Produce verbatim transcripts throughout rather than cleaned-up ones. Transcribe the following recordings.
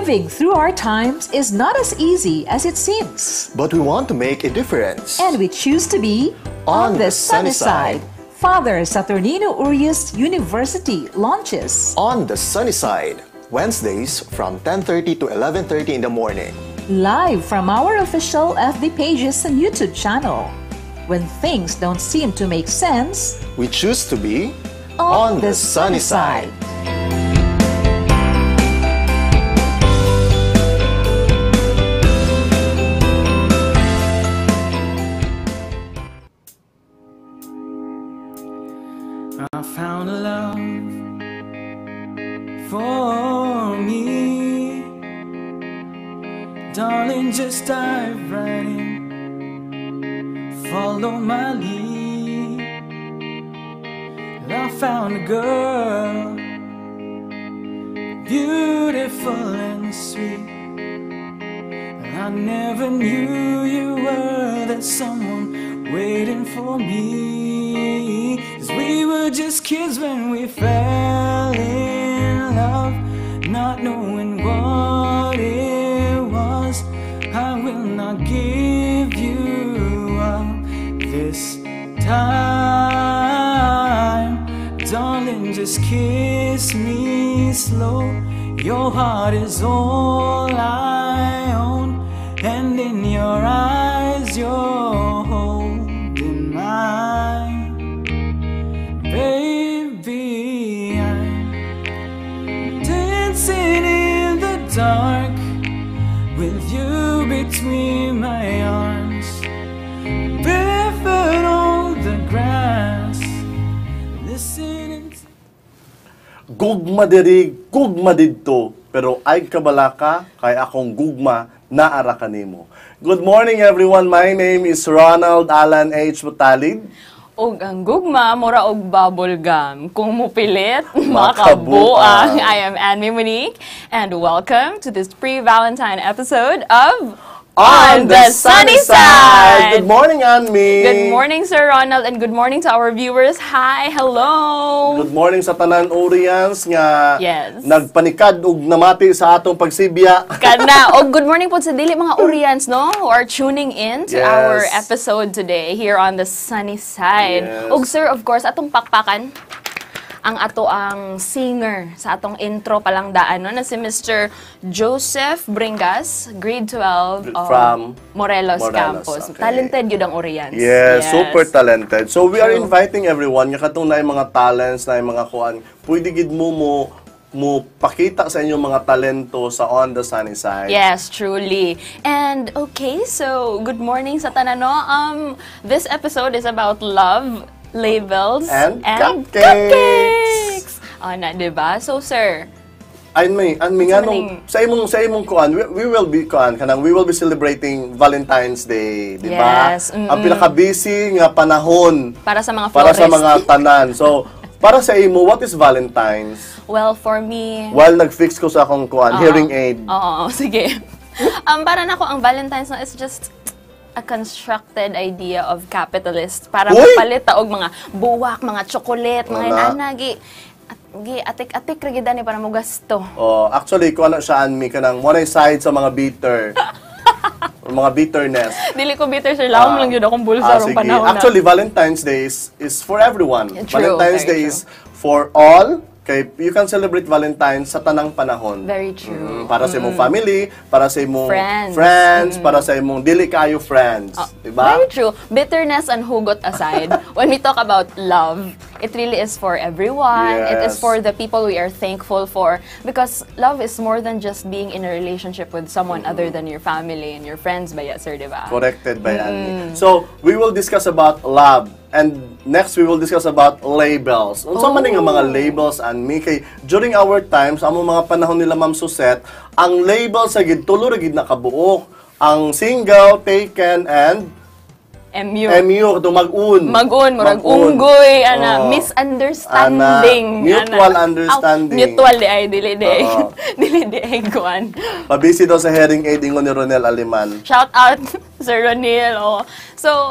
Living through our times is not as easy as it seems. But we want to make a difference. And we choose to be on the sunny side. Father Saturnino Urias University launches On the Sunny Side, Wednesdays from ten thirty to eleven thirty in the morning. live from our official F B pages and YouTube channel. When things don't seem to make sense, We choose to be on, the sunny side. I found a love for me. Darling, just dive right in, follow my lead. I found a girl, beautiful and sweet. I never knew you were that someone waiting for me. 'Cause we were just kids when we fell in love, not knowing what it was. I will not give you up this time. Darling, just kiss me slow. Your heart is all I own, and in your eyes you're holding mine. Baby, I'm dancing in the dark with you between my arms, barefoot on the grass, listening to... Gugma diri, gugma didto, pero ay kabalaka kay akong gugma naara kanimo. Good morning everyone, my name is Ronald Alan H. Butalid. Og ang gugma, mura og bubble gum. Kung mupilit, Makabuang. makabuang. I am Anne Monique, and welcome to this pre-Valentine episode of On the Sunny Side! Good morning, Anmi! Good morning, Sir Ronald, and good morning to our viewers. Hi, hello! Good morning sa tanan Orians nga Yes. nagpanikad ug namati sa atong pagsibya. Kana. Og good morning po sa dili mga Orians, no? Who are tuning in to Yes. our episode today here on the Sunny Side. Yes. Og sir, of course, atong pakpakan ang ato ang singer sa atong intro palang daan, no? Na si Mister Joseph Bringas, grade twelve of From Morelos, Morelos, campus. okay. Talented yun ang Orians. Yes, super talented. So we are True. inviting everyone nga katong na mga talents, na mga kuan, pwede gid mo mo mo pakita sa inyong mga talento sa On the Sunny Side. Yes, truly. And okay, so good morning sa tanan, no? Um, this episode is about love, labels, And cupcakes. cupcakes. Oh, na, diba? So, sir, Ay may an may Sa nganong maning- sa imong sa imong kuan, we, we will be kuan kanang we will be celebrating Valentine's Day, di ba? Yes, mm-mm. Ang pinaka-busy nga panahon para sa mga para florist. sa mga tanan. So, para sa imo, what is Valentine's? Well, for me... While nag-fix ko sa akong kuan, Oo. hearing aid. Oo, sige. um, para na ako, ang Valentine's no, is just a constructed idea of capitalist para Uy! mapalit og mga buwak, mga chocolate, mga Wala. inanagi. At, gi, atik-atik ra gid ani para mo gasto. Oh, actually, kuan na siya anmi kanang one side sa mga bitter. Or mga bitterness. Dili ko bitter sir, lawom lang yun akong bulsa Ah, rong sige. panahon. na. Actually, Valentine's Day is, is for everyone. True, Valentine's very Day is for all. Kay you can celebrate Valentine's sa tanang panahon. Very true. Mm, para sa imong family, para sa imong Friends. friends, para sa imong dili kayo friends, Ah, di ba? Very true. Bitterness and hugot aside, when we talk about love, it really is for everyone. It is Yes. for the people we are thankful for. Because love is more than just being in a relationship with someone other than your family and your friends, ba ya, sir, di ba? Corrected by Mm. Annie. So, we will discuss about love. And next, we will discuss about labels. Unsa man nga mga labels, Annie? Kay during our times, amo mga panahon nila Ma'am Suset, ang label sa gid tulo ra gid nakabuok. Ang single, taken, and M U. M U to mag-un. Mag-un, murag Mag-un. unggoy, ana, Oo. misunderstanding. Ana, mutual ana. understanding. Ah, mutual di ay, dili di ay. Oo. Dili di ay, kuan. Pabisi daw sa hearing aid ingon ni Ronel Aliman. Shout out, Sir Ronil. Oh. So,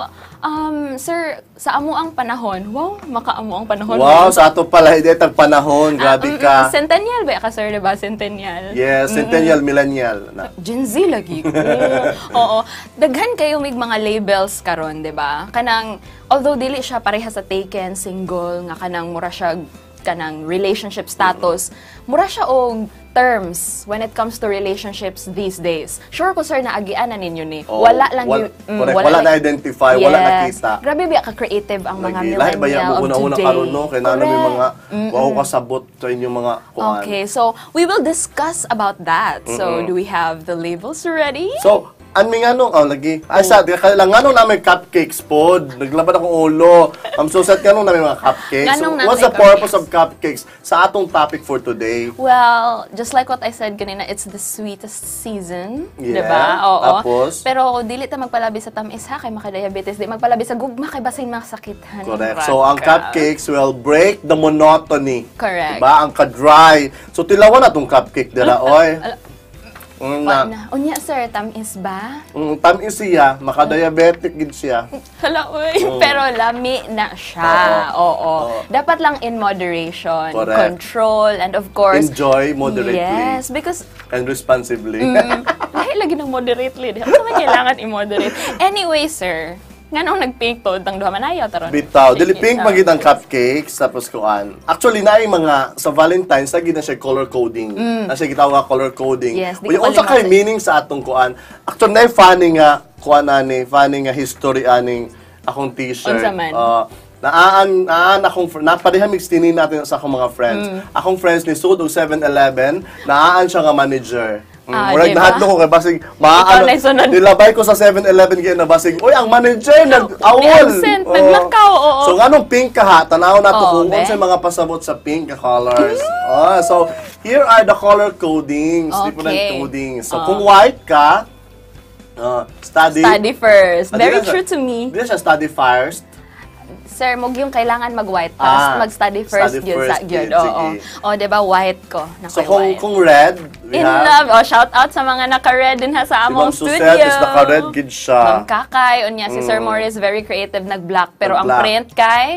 Um, sir, sa amo ang panahon. Wow, makaamo ang panahon. Wow, sa ato pala, hindi tag panahon. Grabe Ah, mm, ka. mm, Centennial ba ka, sir? Diba? Centennial. Yes, centennial, millennial. Na. Gen Z lagi ko. Oo. Daghan kayo mig mga labels karon, 'di ba? Kanang although dili siya pareha sa taken, single, nga kanang mura siya kanang relationship status, mura siya og terms when it comes to relationships these days. Sure ko sir na agianan ninyo ni. Oh, wala lang wal- yung- mm, correct. Wala lang- na-identify, wala Yes. nakita. Grabe ba ka creative ang mga Lagi. Lahi ba yan millennial mo of una-una today? karon no? Kaya na may Correct. mga wow kasabot sa inyong mga kuan. Okay, so we will discuss about that. So do we have the labels ready? So, an mi nga nung, oh, lagi. Ay, sa, kailang nga nung namin cupcakes pod. Naglabad akong ulo. I'm so sad ka nung namin mga cupcakes. So, Nganong what's natin the purpose of cupcakes? cupcakes sa atong topic for today? Well, just like what I said kanina, it's the sweetest season, Yeah, 'di ba? Oo. tapos? Pero dili ta magpalabi sa tamis ha kay maka-diabetes, di magpalabi sa gugma kay basing masakithan. Correct. So, ang cupcakes will break the monotony. Correct. Diba? Ang ka-dry. So, tilawan na tong cupcake dila, oy. Mm, Wa na, na. Unya sir, tamis ba? mm, tamis siya, maka-diabetic gid siya. Hala, uy. Pero lami na siya. Oo. Oo. Dapat lang in moderation, Correct. control, and of course, Enjoy moderately yes, because and responsibly. Mm, lahi lagi ng moderately. Di ba kailangan i-moderate? Anyway, sir, nga nung nag-pink to, tang duha manayaw taron. Bitaw, dili pink magid ang cupcakes tapos kuan. Actually naay mga sa Valentine's lagi na siya color coding. Na siya gitawag nga color coding. Yes, di Uy, ko unsa kay kalimutan. meaning sa atong kuan? Actually naay funny nga kuan ani, funny nga history aning akong t-shirt. Unsa man? Uh, Naan, naan akong, napadihan mix tinin natin sa akong mga friends. Mm. Akong friends ni Sud og seven eleven, naan siya nga manager. Mm, Ah, murag diba? nahadlo ko kay basig maano. Ikaw na isunod. Nilabay ko sa seven eleven kaya na basig, "Uy, ang manager nag-awol." Ni-absent, naglakaw, oo. So nganong pink ka ha? Tanaw na to Oo, kung be. unsay mga pasabot sa pink ka colors. Ah, so here are the color codings, different Okay. codings. So Oh. kung white ka, uh, study Study first. Ah, Very di na siya- true to me. Di na siya study first. Sir, mo yung kailangan mag-white Ah, pass, mag-study first study yun sa first, gyud. sige. Oo. O, di ba white ko? So Nakoy kung white. kung red, we In have love. O, shout out sa mga naka-red din ha sa among Ibang Suset studio. is naka-red gid siya. Ma'am Kakay, unya si Sir Morris very creative nag-black pero ang Nag-black. print kay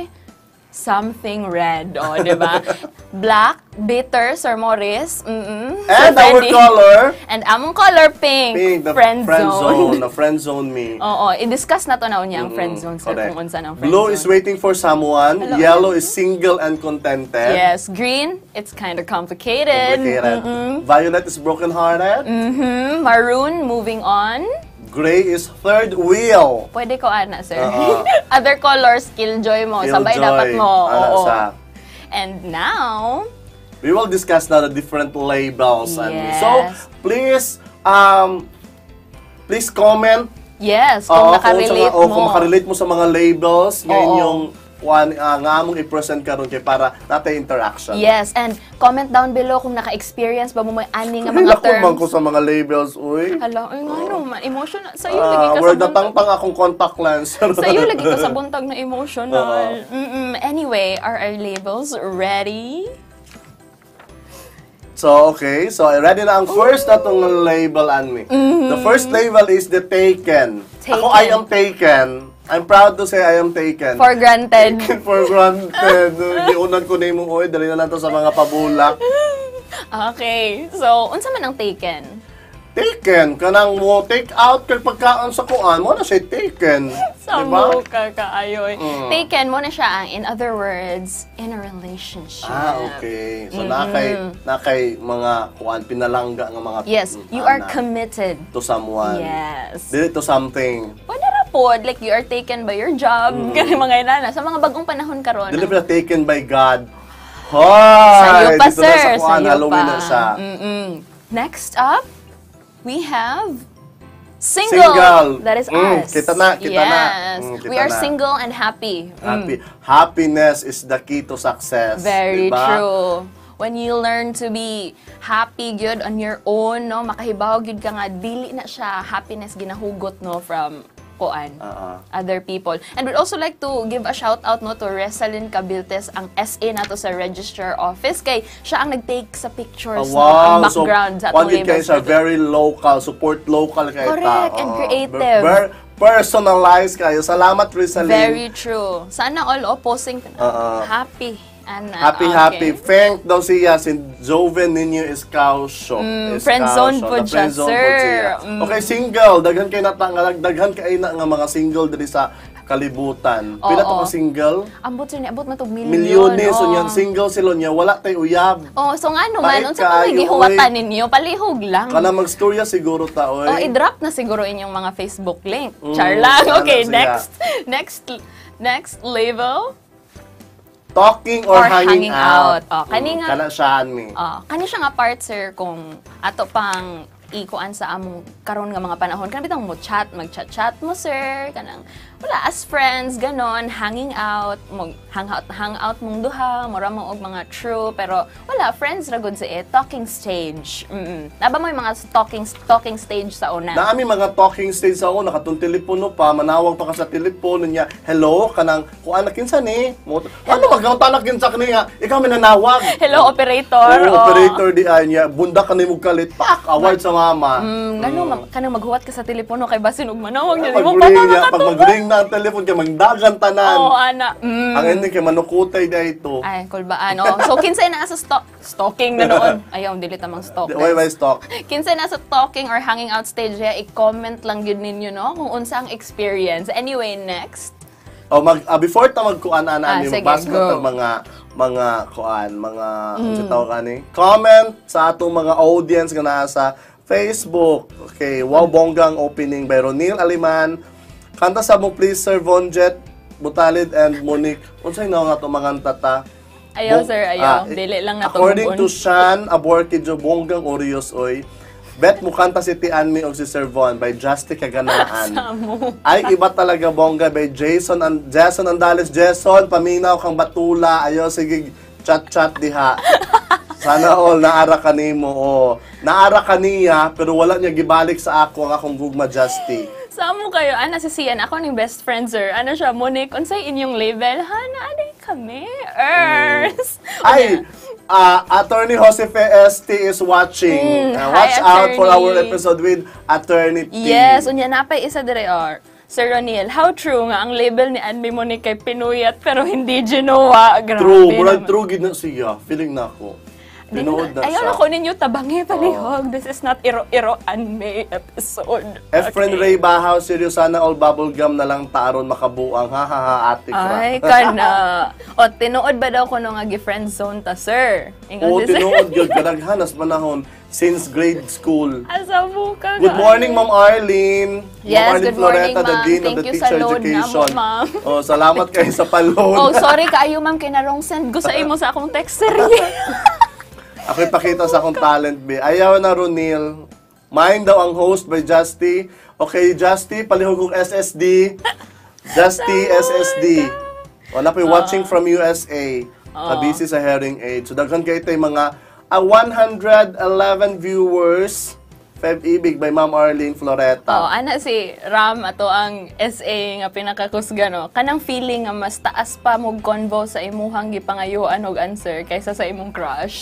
something red. O, di ba? Black, bitter, Sir Morris. Mm-mm. And Sir our Freddy. color, And among color pink. pink, the friend, zone. na friend zone me. Oo, i-discuss na to na unya ang friend zone, sir, Correct. kung unsa ang friend Blue zone. is waiting for someone. Hello. Yellow is single and contented. Yes, green, it's kind of complicated. Complicated. Violet is broken-hearted. Mhm. Maroon, moving on. Gray is third wheel. Pwede ko ana, sir. Oo. Other colors, killjoy mo. Sabay Killjoy. dapat mo. Ano Oo. sa? And now, We will discuss now the different labels. And Yes. so, please, um, please comment. yes, kung Oo, nakarelate sa, oh, mo. kung makarelate mo sa mga labels, ngayon Oo. yung kuan uh, nga mong i-present karon kay para natin interaction. Yes, and comment down below kung naka-experience ba mo may ani nga mga Hilakon man ko terms. sa mga labels, uy. Hala, ay nga no, man, emotional. Sa'yo lagi Ah, ka word sa na buntag. tangtang akong contact lens. Sa'yo lagi ka sa buntag na emotional. Oo. Mm-mm. Anyway, are our labels ready? So, okay. So, ready na ang first na itong label, Anmi. The first label is the taken. Ako, Taken. I am taken. I'm proud to say I am taken. For granted. Taken for granted. Giunan ko na yung oy, dali na lang to sa mga pabulak. Okay. So, unsa man ang taken? Taken. Kanang mo take out kay pagkaan sa kuan mo na siya taken. Sa Diba? mo ka kaayoy. Mm. Taken mo na siya ang, in other words, in a relationship. Ah, okay. So, nakay, nakay mga kuan, pinalangga ng mga Yes, you ana are committed. to someone. Yes. Dili to something. Pwede ra po, like you are taken by your job, gani mga inana. Sa mga bagong panahon karon. Dili pa taken by God. Hoy! Sa'yo pa, Dito na sir. sa kuan, Sa'yo Halloween pa. na siya. Mm-mm. Next up, we have single. Single. That is Mm, us. kita na, kita na. yes. Mm, kita we are na. single and happy. Mm. Happy. Happiness is the key to success. Very diba? true. When you learn to be happy good on your own, no, makahibaw gyud ka nga dili na siya happiness ginahugot no from kuan Oo. other people. And we'd also like to give a shout out no to Resalyn Cabiltes, ang S A nato sa Registrar Office kay siya ang nag-take sa pictures Ah, no, ang wow. background so, sa atong pagid kayo labels. siya, dito. very local, support local kayo Correct, ta. and Oo. creative. Ver- personalize kayo. Salamat, Rizalyn. Very true. Sana all o posting Oo. happy. And, uh, Happy, okay. happy. Thank daw siya, si Joven ninyo is Kausyo. Mm, Is friendzone Kausyo. po Na siya, friendzone sir. po siya. Mm. Okay, single. Daghan kayo na, daghan kayo na nga mga single diri sa kalibutan. Pila to Oo. ka single? Ambot sir ni abot man tog milyon. Milyones. So oo. yan, single sila niya. Wala tayo uyab. Oh, so nga no Bait man, unsa pa kayo, gihuwatan oy. ninyo? Palihog lang. Kana mag-storya siguro ta, oy. Oh, i-drop na siguro inyong mga Facebook link. Mm, Char lang. sana Okay, siya. next. Next next label. Talking or, Or hanging, hanging out. out. Oh, kani nga- Kana siya mi. Ah, kani siya nga part sir kung ato pang ikuan sa among karon nga mga panahon kan bitang mo chat mag-chat-chat mo sir kanang wala as friends ganon hanging out mag hangout hangout mong duha mura mo og mga true pero wala friends ra gud sa it talking stage mm naba mo yung mga talking talking stage sa una Naami mga talking stage sa ako, nakatong telepono pa, manawag pa ka sa telepono niya, hello, kanang, kuan na kinsa ni? Mo- Ano magkautan na kinsa kani nga? Ikaw may nanawag. hello operator Oo, oh. operator di ay niya, bunda ka ni mo kalit, pak, award sa mama. mm, gano ma- kanang maghuwat ka sa telepono kay basin og manawag niya Pag mo ring niya, pag mag-ring na ang telephone kay magdagan tanan. oh ana mm. Ang ending kay manukutay da ito. Ay, kulbaan. Oh. So, kinsay na sa stalk stalking na noon. Ayaw, dili tamang stalk. Why why stock? Kinsay na sa talking or hanging out stage, ya, i-comment lang yun ninyo, no? Kung unsa ang experience. Anyway, next. Oh, mag ah, before ta magkuan ana Ah, ni sige, magbasa go. ta mga mga kuan, mga mm. sa tawag ani. Comment sa atong mga audience nga naa sa Facebook. Okay, wow bonggang opening by Ronil Aliman. Kanta sa mo please Sir Vonjet, Butalid and Monique. Unsay na nga to mga tata? Ayaw, Bong- sir, ah, ayaw. Dili lang na to According move to on. Sean Aborkijo Bonggang Orios oy. Bet mo kanta si Tian Mi og si Sir Von by Justy Kaganaan. Samo. Ay iba talaga bongga by Jason and Jason Andales. Jason paminaw kang batula. Ayo sige chat-chat diha. Sana all naara ka nimo oh. Naara ka niya pero wala niya gibalik sa ako ang akong gugma Justy. Samo kayo. Ana si Sian. Ako ning best friend, sir. Ano siya, Monique? Unsay inyong label? Ha, naaday kami. Ers. Ay, uh, Attorney Josefe S T is watching. Mm, Uh, hi, watch out for our Attorney. episode with Attorney T. Yes, unya napay isa dire or Sir Ronil, how true nga ang label ni Anmi Monique kay Pinuyat pero hindi Genoa? Grabe True, murag naman. true gid na siya. Feeling na ako. Pinood na Ayaw siya. na ko ninyo tabangi palihog. This is not iro-iro Anmi episode. Efren Ray Bahaw, serious sana all bubblegum na lang taron makabuang. Ha ha ha, ate ko. Ay, kana. O, tinuod ba daw ko nung nga gi-friend zone ta, sir? Ingon Oo, si sir. tinuod yun. Kadaghanas manahon since grade school. Asa buka Good morning, Ma'am Arlene. Yes, Ma'am Arlene good morning, Floreta, the ma'am. Dean Thank of the you Teacher sa load na mo, Education. ma'am. Oh, salamat kayo sa paload. Oh, sorry kaayo ma'am kay na wrong send ko sa imo sa akong texter niya. Ako ipakita sa akong talent, be. Ayaw na, Ronil. Mind daw ang host by Justy. Okay, Justy, palihog S S D. Justy, S S D. Wala po watching from U S A. Uh, busy sa hearing aid. So, daghan kayo tayo mga uh, one hundred eleven viewers. Feb Ibig by Ma'am Arlene Floreta. Oh, ana si Ram ato ang S A nga pinakakusga no. Kanang feeling nga mas taas pa mo convo sa imuhang gipangayuan og answer kaysa sa imong crush.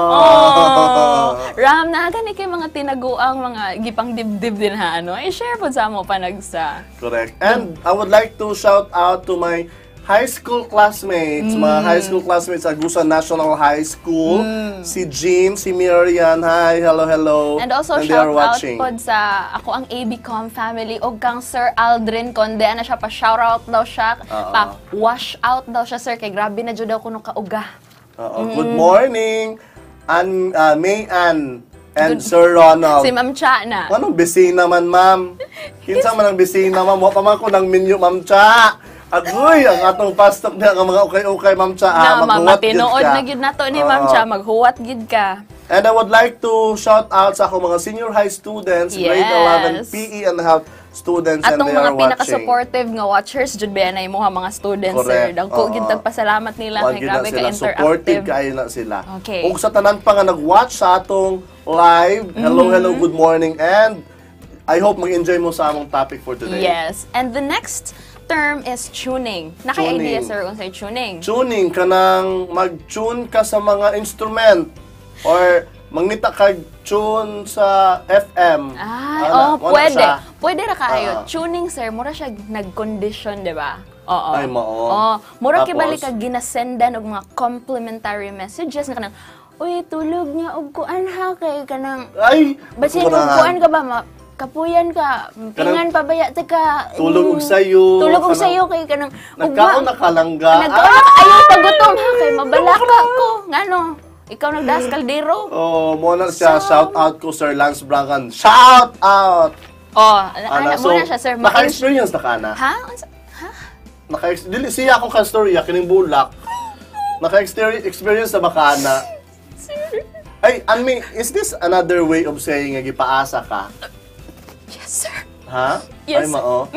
Oh. Ram na gani kay mga tinaguang mga gipang dibdib din ha ano. I-share pod sa mo panagsa. Correct. And I would like to shout out to my high school classmates, mga high school classmates sa Agusan National High School. Si Jean, si Miriam, hi, hello, hello. And also they shout are out watching. pod sa ako ang A B Com family og kang Sir Aldrin Conde ana siya pa shout out daw siya, Oo. pa wash out daw siya sir kay grabe na jud daw kuno kauga. Oo. Good morning, An, uh, May Ann and Sir Ronald. Si Ma'am Cha na. Anong bisina man, ma'am? Kinsa man ang bisina, ma'am? Wa pa man ko ng menu, ma'am Cha. Agoy, ang atong pastok na ang mga okay-okay, ma'am Cha. Ah, Na maghuwat gid matinood ka. na gyud nato ni Oo. Ma'am Cha maghuwat gid ka. And I would like to shout out sa akong mga senior high students, grade Yes. eleven P E and health students, and Atong they mga are watching. pinaka-supportive nga watchers jud ba na imo mga students Correct. sir. Dagko Oo. gid tagpasalamat nila Wag kay yun na grabe ka sila. Supportive interactive. kayo na sila. Okay. Kung sa tanan pa nga nag-watch sa atong live, hello, hello, good morning, and I hope mag-enjoy mo sa among topic for today. Yes. And the next term is tuning. Naka-idea Tuning. sir unsay tuning? Tuning, kanang mag-tune ka sa mga instrument or Mangita kag tune sa F M. Ay, Ana, oh, wala pwede. siya. Pwede ra kayo. Ah. Tuning, sir, mura siya nag-condition, di ba? Oo. Ay, mao. Oo. Mura Tapos? kibalik kag ginasendan og mga complimentary messages nga kanang, uy, tulog niya og kuan ha kay kanang Ay, basin og murahan. kuan ka ba ma kapuyan ka, pingan pa baya ta ka. Tulog og mm, sayo. Tulog og Kanang- sayo kay kanang Nagkaon ugma. na kalangga. Nagkaon na ayaw pagutom ha kay mabalaka ko. Ngano? Ikaw nagdas kaldero. Oh, mo na siya. So- Shout out ko Sir Lance Brancan. Shout out! Oh, Ana, ana mo na siya sir. Ma- naka-experience na ka na? Ha? Unsa- Ha? Naka dili siya akong ka-story, kining bulak. Naka-experience experience na baka na. Ay, Anmi, is this another way of saying nga gipaasa ka? Yes, sir. Ha? Yes, Ay, mao.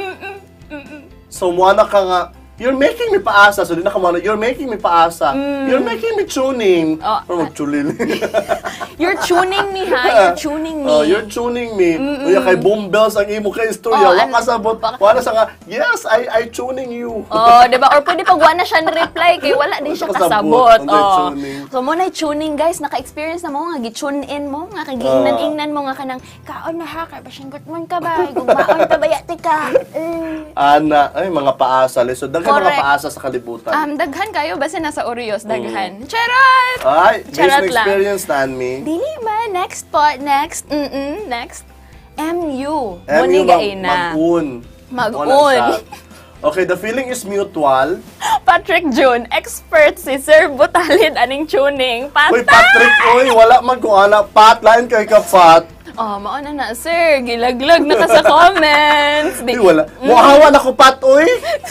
So, muana ka nga, you're making me paasa. So, di na ka muna, you're making me paasa. You're making me tuning. Oh, Pero mag-chulil. You're tuning me, ha? You're tuning me. Oh, you're tuning me. Uya kay boom bells ang imo kay istorya. Oh, Wa ano- ka sabot. baka- Wala sa nga, yes, I I tuning you. Oh, 'di ba? Or pwede pag wala siya reply kay wala din siya Wala kasabot. kasabot. Unday Oh. tuning. So mo na tuning guys, naka-experience na mo nga gi-tune in mo, nga kay giingnan-ingnan mo nga kanang kaon na ha kay basinggot man ka ba? Gugmaon pa baya ti ka. Eh. Ana, ay mga paasa. So, daghan mga Correct. paasa sa kalibutan. Um, daghan kayo basta nasa Oreos daghan. Charot. Ay, based Charot on lang. experience na Anmi. Dili ba next pot next. Mm next. M U. M U Moniga mag- ina. Mag-un. Mag-un. Wala siya. Okay, the feeling is mutual. Patrick June, expert si Sir Butalin aning tuning. Patay! Uy, Patrick, uy, wala man ko anak. Pat, lain kay ka, Pat. Oh, mauna na, sir. Gilaglag na ka sa comments. Di- Uy, wala. Muhawan ako, Pat, uy.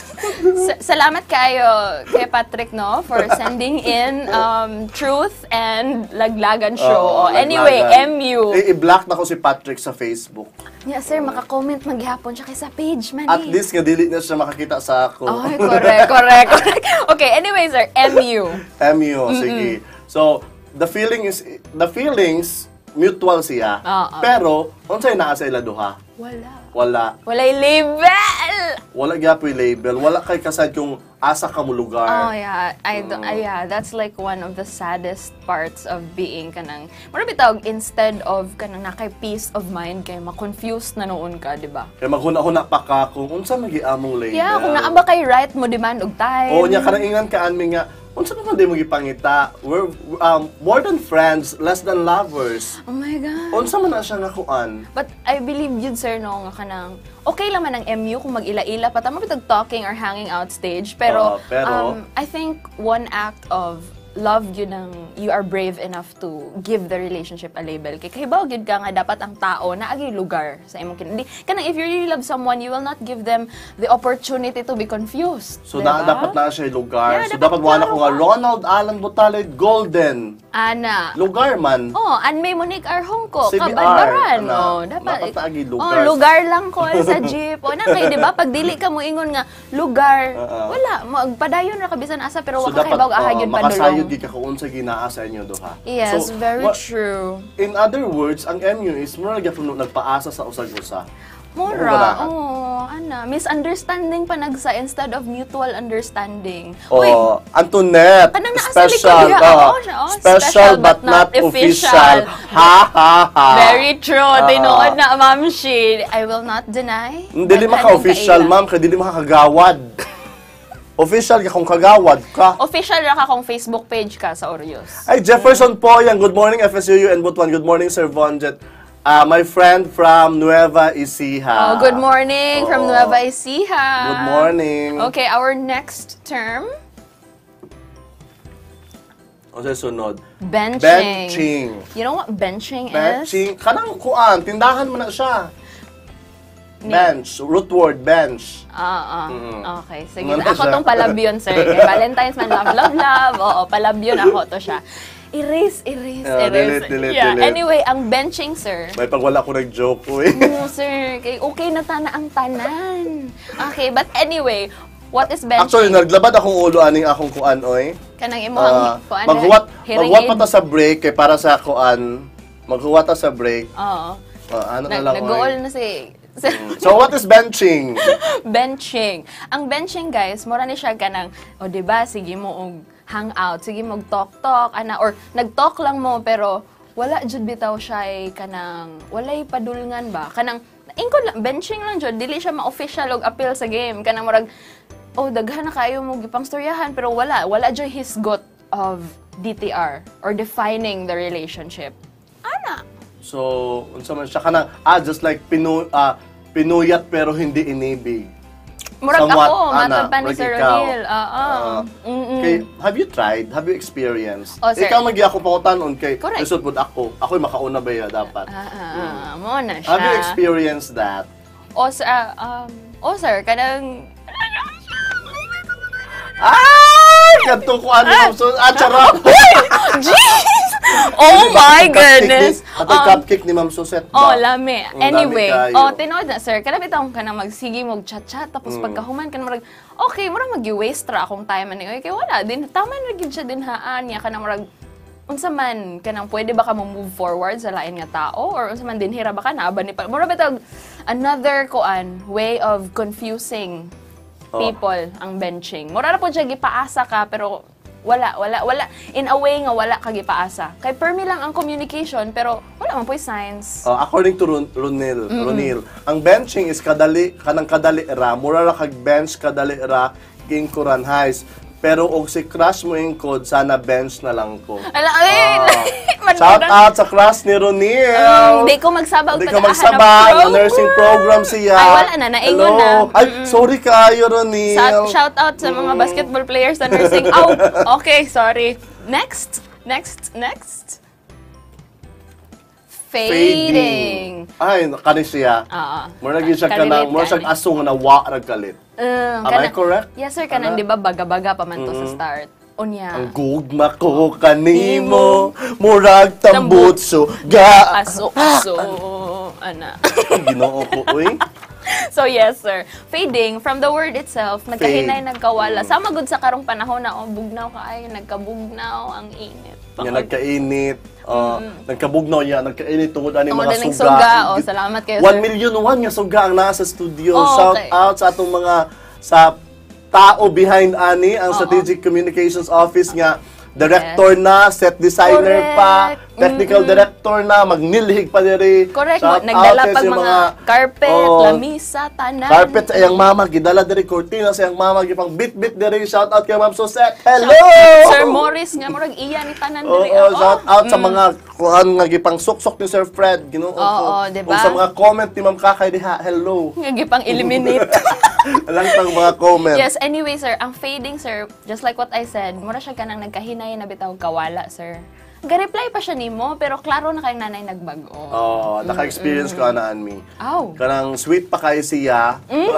Sa- salamat kayo kay Patrick, no, for sending in um, truth and laglagan show. Oo, Oh, anyway, laglagan. M U. Eh, i-block na ko si Patrick sa Facebook. Yeah, sir, maka-comment maghapon siya kay sa page man. At eh. least, nga dili na siya makakita sa ako. Ay, correct, correct, correct. Okay, anyway, sir, M U. M U, sige. So, the feeling is, the feelings, mutual siya. Oo. Pero, unsay naa sa ila duha? Wala. Wala. Walay label! Wala gyapoy label. Wala kay kasad kung asa ka mo lugar. Oh yeah, I do, ah, yeah, that's like one of the saddest parts of being kanang marami tawag instead of kanang nakay peace of mind kay ma-confused na noon ka, di ba? Kaya maghuna-huna pa ka kung unsa magiamong label. Yeah, kung naa ba kay right mo demand og time. Oo, nya kanang ingan ka anmi nga unsa pa man di mo gipangita. We're um, more than friends, less than lovers. Oh my God. Unsa man na siya nga kuan? But I believe yun, sir, no, nga kanang, okay lang man ang M U kung mag-ila-ila pa, tama bitag talking or hanging out stage, pero, Oo, pero- um, I think one act of love yun ang you are brave enough to give the relationship a label. Kaya kahibaw yun ka nga dapat ang tao na agi lugar sa imong kin. Di- Kanang if you really love someone, you will not give them the opportunity to be confused. So diba? na, dapat na siya lugar. Yeah, so dapat dapat wala klaro ko nga ka. Ronald Alan Butalid Golden. Ana. Lugar man. Oh, and may Monique Arhongko, C B R, kabarbaran. ana. Oh, dapat. Dapat na agi lugar. Oh, lugar lang ko sa jeep. O, na kayo, di ba? Pag dili ka mo ingon nga, lugar, Oo. wala. Magpadayon na kabisan asa, pero So waka dapat kahibaw ahag uh, yun makasayod padulong. di ka kung unsa ginaa sa inyo duha. Yes, So, very wa- true. In other words, ang M U is mura gyapon nagpaasa sa usag-usa. Mura, Wala. oh, ana, misunderstanding pa nagsa instead of mutual understanding. Uy, Oh, Antoinette, Kanang naa sa special, likod niya. oh, Oo, siya, oh, special but not official. Ha ha ha. very true. Ah. Tinuod na, ma'am she. I will not deny. Dili Daghan maka-official, kaila. ma'am, kay dili makakagawad. Official ka kung kagawad ka. Official ra ka kung Facebook page ka sa Oreos. Ay, Jefferson po yan. Good morning, F S U U and Butuan. Good morning, Sir Vaugn. Uh, my friend from Nueva Ecija. Oh, good morning from Oo. Nueva Ecija. Good morning. Okay, our next term, O sa sunod. benching. Benching. You know what benching, is? Benching. Kanang kuan, tindahan mo na siya. Ni- Bench. Root word, bench. Ah, ah. Mm. Okay, sige. Ano Ako siya? tong palabyon, sir. Kay Valentine's man, love, love, love. Oo, palabyon ako to siya. Erase, erase, Yeah, erase. delete, delete, yeah. delete. Anyway, ang benching, sir. May pag wala ko nag-joke ko eh. No, sir. Kay okay na tana ang tanan. Okay, but anyway, what is benching? Actually, naglabad akong ulo aning akong kuan, oy. Kanang imo Ah, ang kuan. maghuwat, hearing maghuwat aid. pa ta sa break kay para sa kuan. Maghuwat ta sa break. Oo. Ah, ano na Nag- lang, Nag-goal oy. na si... So, what is benching? benching. Ang benching, guys, mura ni siya ka ng, o diba, sige mo og hangout, sige mo og talk-talk, ana, or nag-talk lang mo, pero wala jud bitaw siya ay kanang walay padulngan ba kanang ingkod lang benching lang jud dili siya ma-official og appeal sa game kanang murag oh daghan na kayo mo gipangstoryahan pero wala wala jud hisgot of D T R or defining the relationship ana so unsa man siya kanang ah just like pinu uh, pinuyat pero hindi inibig. Murag Somewhat, ako, ana, matod pa ni murag Sir ikaw. Rodil. Oo. Uh, okay, have you tried? Have you experienced? Oh, sir. Ikaw magi ako pangutanon kay Correct. lisod pud ako. Ako'y makauna ba ya dapat? Ah, ah, ah, mo na siya. Have you experienced that? O, sir, ah, um, o, sir, kanang... Ay! Ganto ko ano yung so, ah, charot! Jeez! Oh my goodness! Ato Um, cupcake ni Ma'am Suset Oh, ba? lami. Ang Anyway, lami kayo. oh, tinood na, sir. Kada bitaw ka na magsige mo chat-chat tapos Mm. pagkahuman ka na marag, okay, murag mag-waste ra akong time ani. Okay, kaya wala din tama na gid siya din haan niya kana murag unsa man kanang pwede ba ka mo move forward sa lain nga tao or unsa man dinhira ba ka na ba ni pa. Mura bitaw another koan way of confusing Oh. people ang benching. Mura ra po siya gipaasa ka pero wala, wala, wala. In a way nga wala ka gipaasa. Kay permi lang ang communication pero wala man po'y signs. Uh, according to Ron, Ronil, Ronil, ang benching is kadali kanang kadali ra, mura ra kag bench kadali ra king kuran highs. Pero og si crush mo yung code, sana bench na lang ko. Ala, ay, Ah. Shout out sa crush ni Ronil. Hindi ko magsabag Hindi ka pag-ahanap magsabag, program. nursing program siya. Ay, wala na, naingon Hello. na. Ay, sorry kayo, Ronil. Sa, shout out sa mga basketball players sa nursing. Oh, okay, sorry. Next, next, next. Fading. Ay, kani siya. Oo. Mura lagi siya Kalilid kanang, mura ka siya ni. aso nga na wa ragkalit. Uh, Am I correct? Yes, sir. Kanang, Ana? di ba, baga-baga pa man to sa start. Unya. Ang gugma ko kanimo, murag tambutso, ga. Aso, aso. Ana. Ginoo ko, uy. So yes, sir. Fading, from the word itself, nagkahinay, nagkawala. Sama gud sa karong panahon na, oh, bugnaw ka ay, nagkabugnaw, ang init. Nga nagkainit, uh, nagkabugnaw niya, nagkainit tungod ani Tungod mga aning suga. suga. Oh, salamat kayo, One sir. million one nga suga ang nasa studio. Oh, Shout okay. out sa atong mga sa tao behind ani ang Oo. Strategic Communications Office nga director na, set designer pa, Correct. technical Mm-mm. director na, magnilhig pa diri. Correct. Shout Nagdala out pag sa mga carpet, oh, lamisa, tanan. carpet sa iyang mama, gidala diri cortina sa iyang mama, gipang bit-bit diri. Shout out kay Ma'am Susette. Hello! Sir Morris nga murag iya ni tanan Oo, diri. oh, Oo. shout out sa mga kuan nga gipang suksok ni Sir Fred, Ginoo ko. Oo, diba? O sa mga comment ni Ma'am Kakay diha, hello. Nga gipang eliminate. Alang tang mga comment. Yes, anyway, sir, ang fading, sir, just like what I said, mura siya kanang nagkahinay na bitaw kawala, sir. Ga-reply pa siya nimo, pero klaro na kayong nanay nagbago. Oh, naka-experience ko na Anmi. Aw. Kanang sweet pa kayo siya. Mm,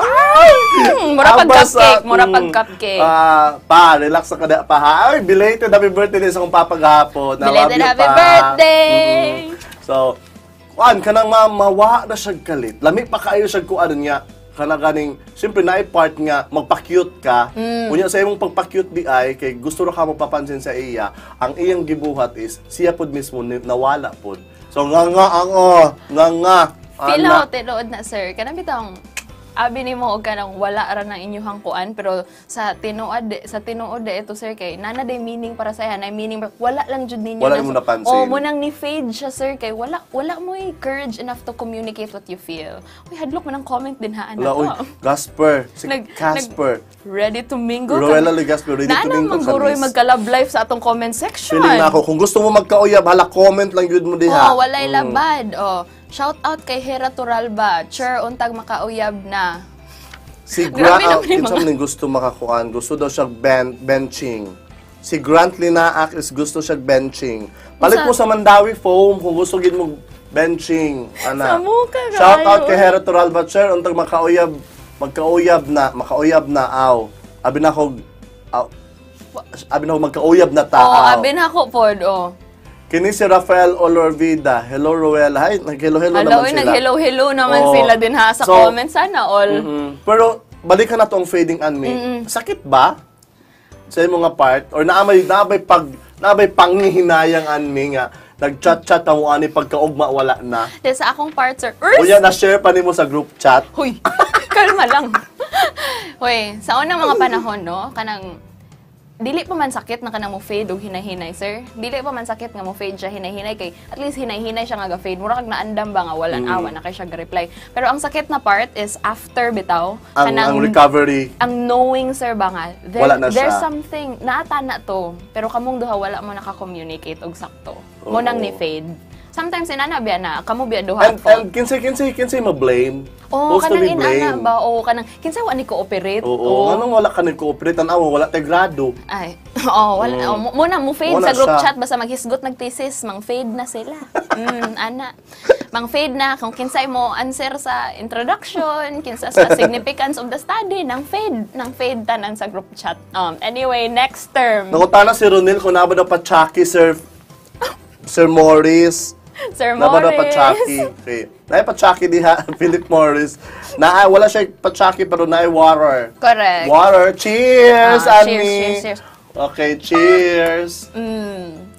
mura pag Abas, cupcake, ah, mura mm, pag cupcake. Ah, pa, relax na kada pa ha. Ay, belated happy birthday din sa kong papagahapon. I love Belated you, happy pa. birthday! Mm. So, kuan kanang ma mawa na siya galit. Lami pa kayo siya kuan niya. Kanang ganing, siyempre na part nga, magpa-cute ka. Mm. Unya sa imong pagpa-cute di ay, kay gusto ra ka mo papansin sa iya, ang iyang gibuhat is, siya pod mismo ni- nawala pod. So, nga nga ang oh, nga nga. Feel ana. out, tinuod na, sir. Kanang bitang, abi ni mo og kanang wala ra na inyuhang kuan pero sa tinuod sa tinuod de ito sir kay nana day meaning para sa iya na meaning wala lang jud ninyo Wala na- mo napansin. oh mo nang ni fade siya sir kay wala wala mo courage enough to communicate what you feel. Uy hadlok man ang comment din haan Wala, uy, na to. Gasper, si Nag- Casper. Ready to mingle? Roella Lee Gasper, ready to Nana mingle sa mangguroy miss. magka-love life sa atong comment section. Feeling na ako, kung gusto mo magkauyab, hala, comment lang yun mo diha. Oh, walay Mm. labad. Oh, shout out kay Hera Turalba. Sure, untag makauyab na. Si Grabe Grant, naman yung uh, mga- mga... gusto makakuan, gusto daw siya ben benching. Si Grant Linaak is gusto siya benching. Palit mo sa Mandawi foam kung gusto gid mo benching. Ana. Sa muka, Shout out kayo. kay Hera Turalba, sir, untag makauyab, magkauyab na, makauyab na aw. Abi na ko, aw, abi na ko magkauyab na ta. Oh, aw. abi na ko pod. Oh. Kini si Rafael Olorvida. Hello, Roel. Hi, nag-hello-hello Hello, naman sila. nag-hello-hello naman Oo. sila din ha sa So, comments. Sana all. Mhm. Pero, balikan na tong fading anime. Sakit ba? Sa imong nga part? Or naamay, naabay pag, naabay panghihinayang anime nga, nag-chat-chat ang ani pagkaugma wala na. Then sa akong part, sir. O Urs! yan, na-share pa nimo sa group chat. Huy! Kalma lang. Huy, sa unang mga panahon, no, kanang dili pa man sakit na kanang mo fade og hinay-hinay, sir. Dili pa man sakit nga mo fade siya hinay-hinay kay at least hinay-hinay siya nga ga-fade. Mura kag naandam ba nga walan Mm. awa na kay siya ga-reply. Pero ang sakit na part is after bitaw Ang, ang recovery. ang knowing, sir ba nga, there, Wala na there's siya. something naata na to pero kamong duha wala mo naka-communicate og sakto. Mo Oo. nang ni fade. Sometimes inana biya na kamo biya duha And, at fault. and kinsay, kinsay, kinsay ma-blame. Oh, Supposed to kanang be inana blamed. ba o kanang kinsa wa ni cooperate? Oo, anong wala ka nag-cooperate? Tanawa, wala tayo grado. Ay, oo, wala. Mm. Oh, mo na mo fade Muna sa group siya. chat basta maghisgot nagthesis, mang fade na sila. Mm, ana. Mang fade na kung kinsay mo answer sa introduction, kinsa sa significance of the study, nang fade, nang fade tanan sa group chat. Um, anyway, next term. Nakutana si Ronel kung naba na pa-chucky, Sir, Sir Morris. Sir Naba na Morris. pa-chucky. Okay. Naay pa-chucky diha, Philip Morris. Na wala siya pa-chucky pero naay water. Correct. Water. Cheers, Ah, Annie. cheers, cheers, cheers. Okay, cheers. Mm.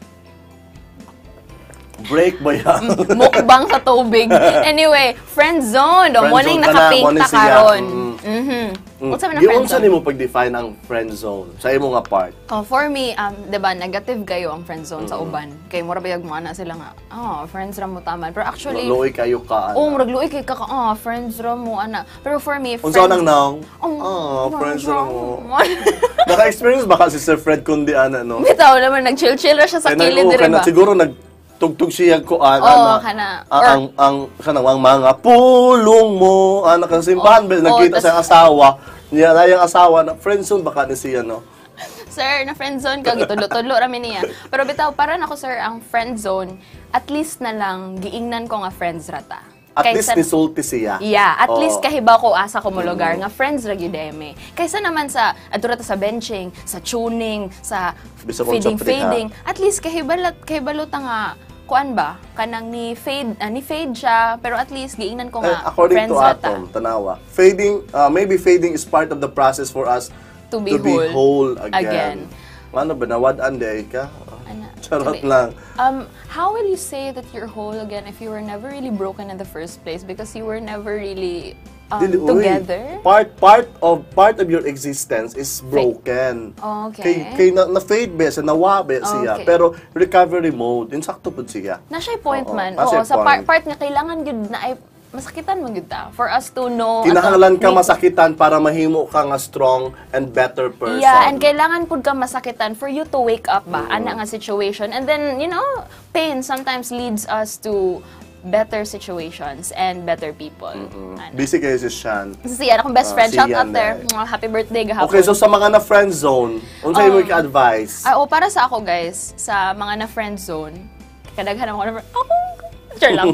Break ba yan? Mukbang sa tubig. Anyway, friend zone. O, Friend morning zone ka na, naka-paint morning ta siya. karon. Mm. Mhm. Mm. What's up na Yung friend unsa zone? nimo pag-define ang friend zone sa imo nga part? Oh, for me, um, 'di ba, negative kayo ang friend zone sa uban. Kay mura bayag mo ana sila nga, oh, friends ra mo taman. Pero actually, Luoy kayo ka. oh, murag luoy kay kaka, oh, friends ra mo ana. Pero for me, friends. Unsa nang naong? Oh, Oh, friends ra mo. Naka-experience ba ka si Sir Fred kundi ana no? Bitaw naman nag-chill-chill ra siya sa Kaya kilid nag- dire kana ba? siguro nagtugtog siya ko ana. Oo, kana. Ang Or- ang ang kanang ang mga pulong mo ana kan simbahan Oo, bel oo, nagkita tas- sa iyang asawa. Niya na yung asawa na friend zone baka ni siya no. Sir, na friend zone ka, gitulo-tulo rami niya. Pero bitaw, para nako sir, ang friend zone, at least na lang, giingnan ko nga friends rata. At least Kaysa- nisulti siya. Yeah, at Oo. least kahibaw ko asa ko mo lugar nga friends ra gyud eme. Kaysa naman sa adto ta sa benching, sa tuning, sa Bisag unsa feeding pa diha. fading, at least kahibalat kahibalo ta nga kuan ba kanang ni fade ah, ni fade siya pero at least giingnan ko Eh, nga according friends to rata Atom, tanawa, fading, uh, maybe fading is part of the process for us to be, whole, whole, again. Ano ba, nawad-an day ka? Ana, Charot sabi- lang. Um, how will you say that you're whole again if you were never really broken in the first place because you were never really um, Dili- uy, together? Part part of part of your existence is broken. Okay. Kay kay na, na fade ba siya, nawa ba siya, Okay. pero recovery mode, insakto pud siya. Na siya'y point Oo, man. na Oo, siya'y sa par- point. part nga kailangan yun na ay masakitan mo yun ta. For us to know. Kinahanglan ka ato- masakitan para mahimo ka nga strong and better person. Yeah, and kailangan pud ka masakitan for you to wake up ba, ana nga situation. And then, you know, pain sometimes leads us to better situations and better people. Ana. Busy kayo si Shan. Si Sian, akong best Ah, friend. si Shout Yan out there. there. Mwah, happy birthday gahapon. Okay, so sa mga na friend zone, unsay Um, mo ka-advise? Ah, oh, para sa ako, guys, sa mga na friend zone, kadaghan ako never, ako, sure lang.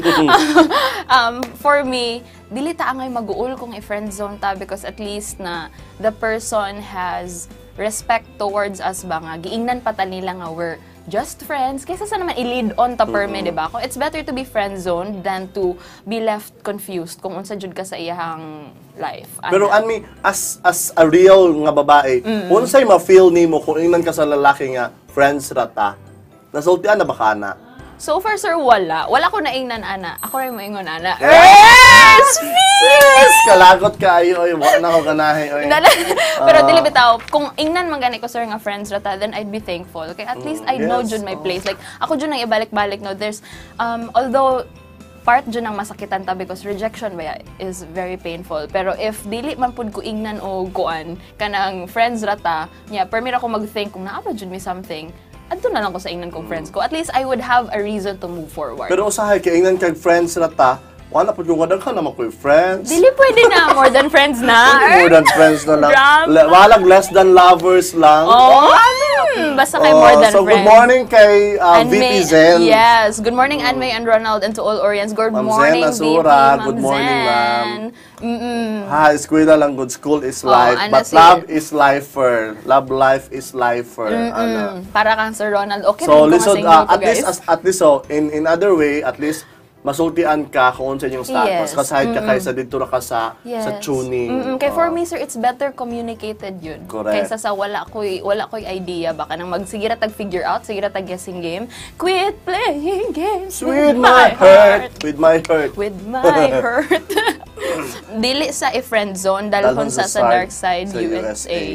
um, for me, dili ta angay mag-uul kung i-friend zone ta because at least na the person has respect towards us ba nga, giingnan pa ta nila nga we're just friends. Kaysa sa naman i-lead on ta perme, di ba? It's better to be friend zoned than to be left confused kung unsa jud ka sa iyang life. Pero Ana. Anmi, as as a real nga babae, unsay ma-feel nimo kung ingnan ka sa lalaki nga friends rata? Nasultian na ba ka na? So far, sir, wala. Wala ko naingnan, ana. Ako rin moingon, ana. Yes! Yes! Kalagot ka ayo, oy, wa na ko ganahe, oy. Pero Ah. dili bitaw, kung ingnan man gani ko sir nga friends rata, then I'd be thankful. Okay, at least I know yes, jud my oh. place. Like ako jud nang ibalik-balik no. There's um although part jud nang masakitan ta because rejection ba is very painful. Pero if dili man pud ko ingnan o kuan kanang friends rata, nya permi ra ko mag-think kung naa pa jud may something. Adto na lang ko sa ingnan kong friends ko. At least I would have a reason to move forward. Pero usahay kay ingnan kag friends rata, wala pud yung kadaghan naman ko'y friends. Dili pwede na more than friends na. More than friends na lang. Drama. Le- Walang less than lovers lang. Oh, hmm, basta kay Oh, more than so friends. good morning kay uh, Anne V P May- Zen. Yes. Good morning, Anne May and Ronald, and to all Orients. Good Ma'am Zen morning, Asura. V P. Good Ma'am morning, Zen. ma'am. Mm-mm. Ha, eskwela lang good school is Oh, life, ano but si- love is lifer. Love life is lifer. Ano. Mm, para kang Sir Ronald. Okay So rin ko listen, nga uh, sa at least guys. as, at least so in in other way, at least masultian ka kung unsa yung status. Yes. Kasahit ka kaysa dito ra ka sa Yes. sa tuning. Mm-mm. Kay for Oh. me, sir, it's better communicated yun. Correct. Kaysa sa wala ko'y, wala ko'y idea. Baka nang magsigira tag-figure out, sigira tag-guessing game. Quit playing games With my heart, with my heart. With my hurt. Dili sa i-friend zone, dalhon Dalhon sa sa sa dark side, side sa U U S S A. A.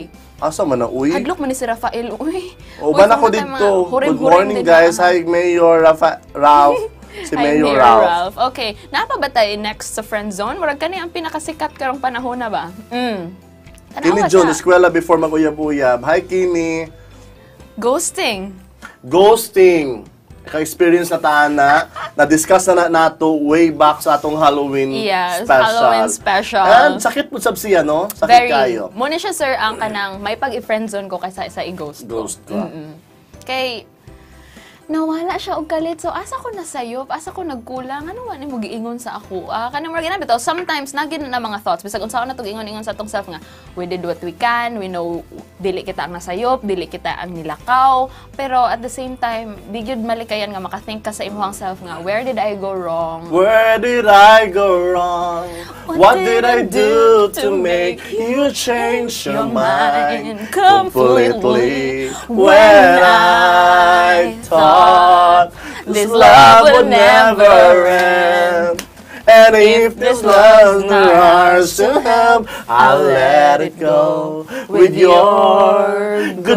Asa man na, uy? Hadlok man ni si Rafael. Uy. O, Uy, man ako kung dito. mga hurim-hurim Good morning, din guys. na. Hi, Mayor Rafa Ralph. Si Hi, Mayor Mayor Ralph. Ralph. Okay. Napa ba tayo next sa friend zone? Murag ka ang pinakasikat karong panahon na ba? Mm. Kini Tanawa John, siya. eskwela before mag-uyab-uyab. Hi, Kini. Ghosting. Ghosting. Ka-experience na taana, na-discuss na na nato way back sa atong Halloween Yes, special. Halloween special. And sakit po sab siya, no? Sakit Very. kayo. Muna siya, sir, ang kanang may pag-i-friend zone ko kaysa sa i-ghost ko. Ghost ka. Kay, nawala siya og kalit. So, asa ko nasayop? Asa ko nagkulang? Ano man mo giingon sa ako? Ah, kanang mga ginabitaw, sometimes, nagin na mga thoughts. Bisag, unsa ko na itong ingon-ingon sa atong self nga, we did what we can, we know, dili kita ang nasayop, dili kita ang nilakaw. Pero, at the same time, bigyod malikayan nga makathink ka sa imuhang self nga, where did I go wrong? Where did I go wrong? What What, did I do to make you change your mind completely? When I thought this love would never end. And if this love's not ours to have, I'll let it go with your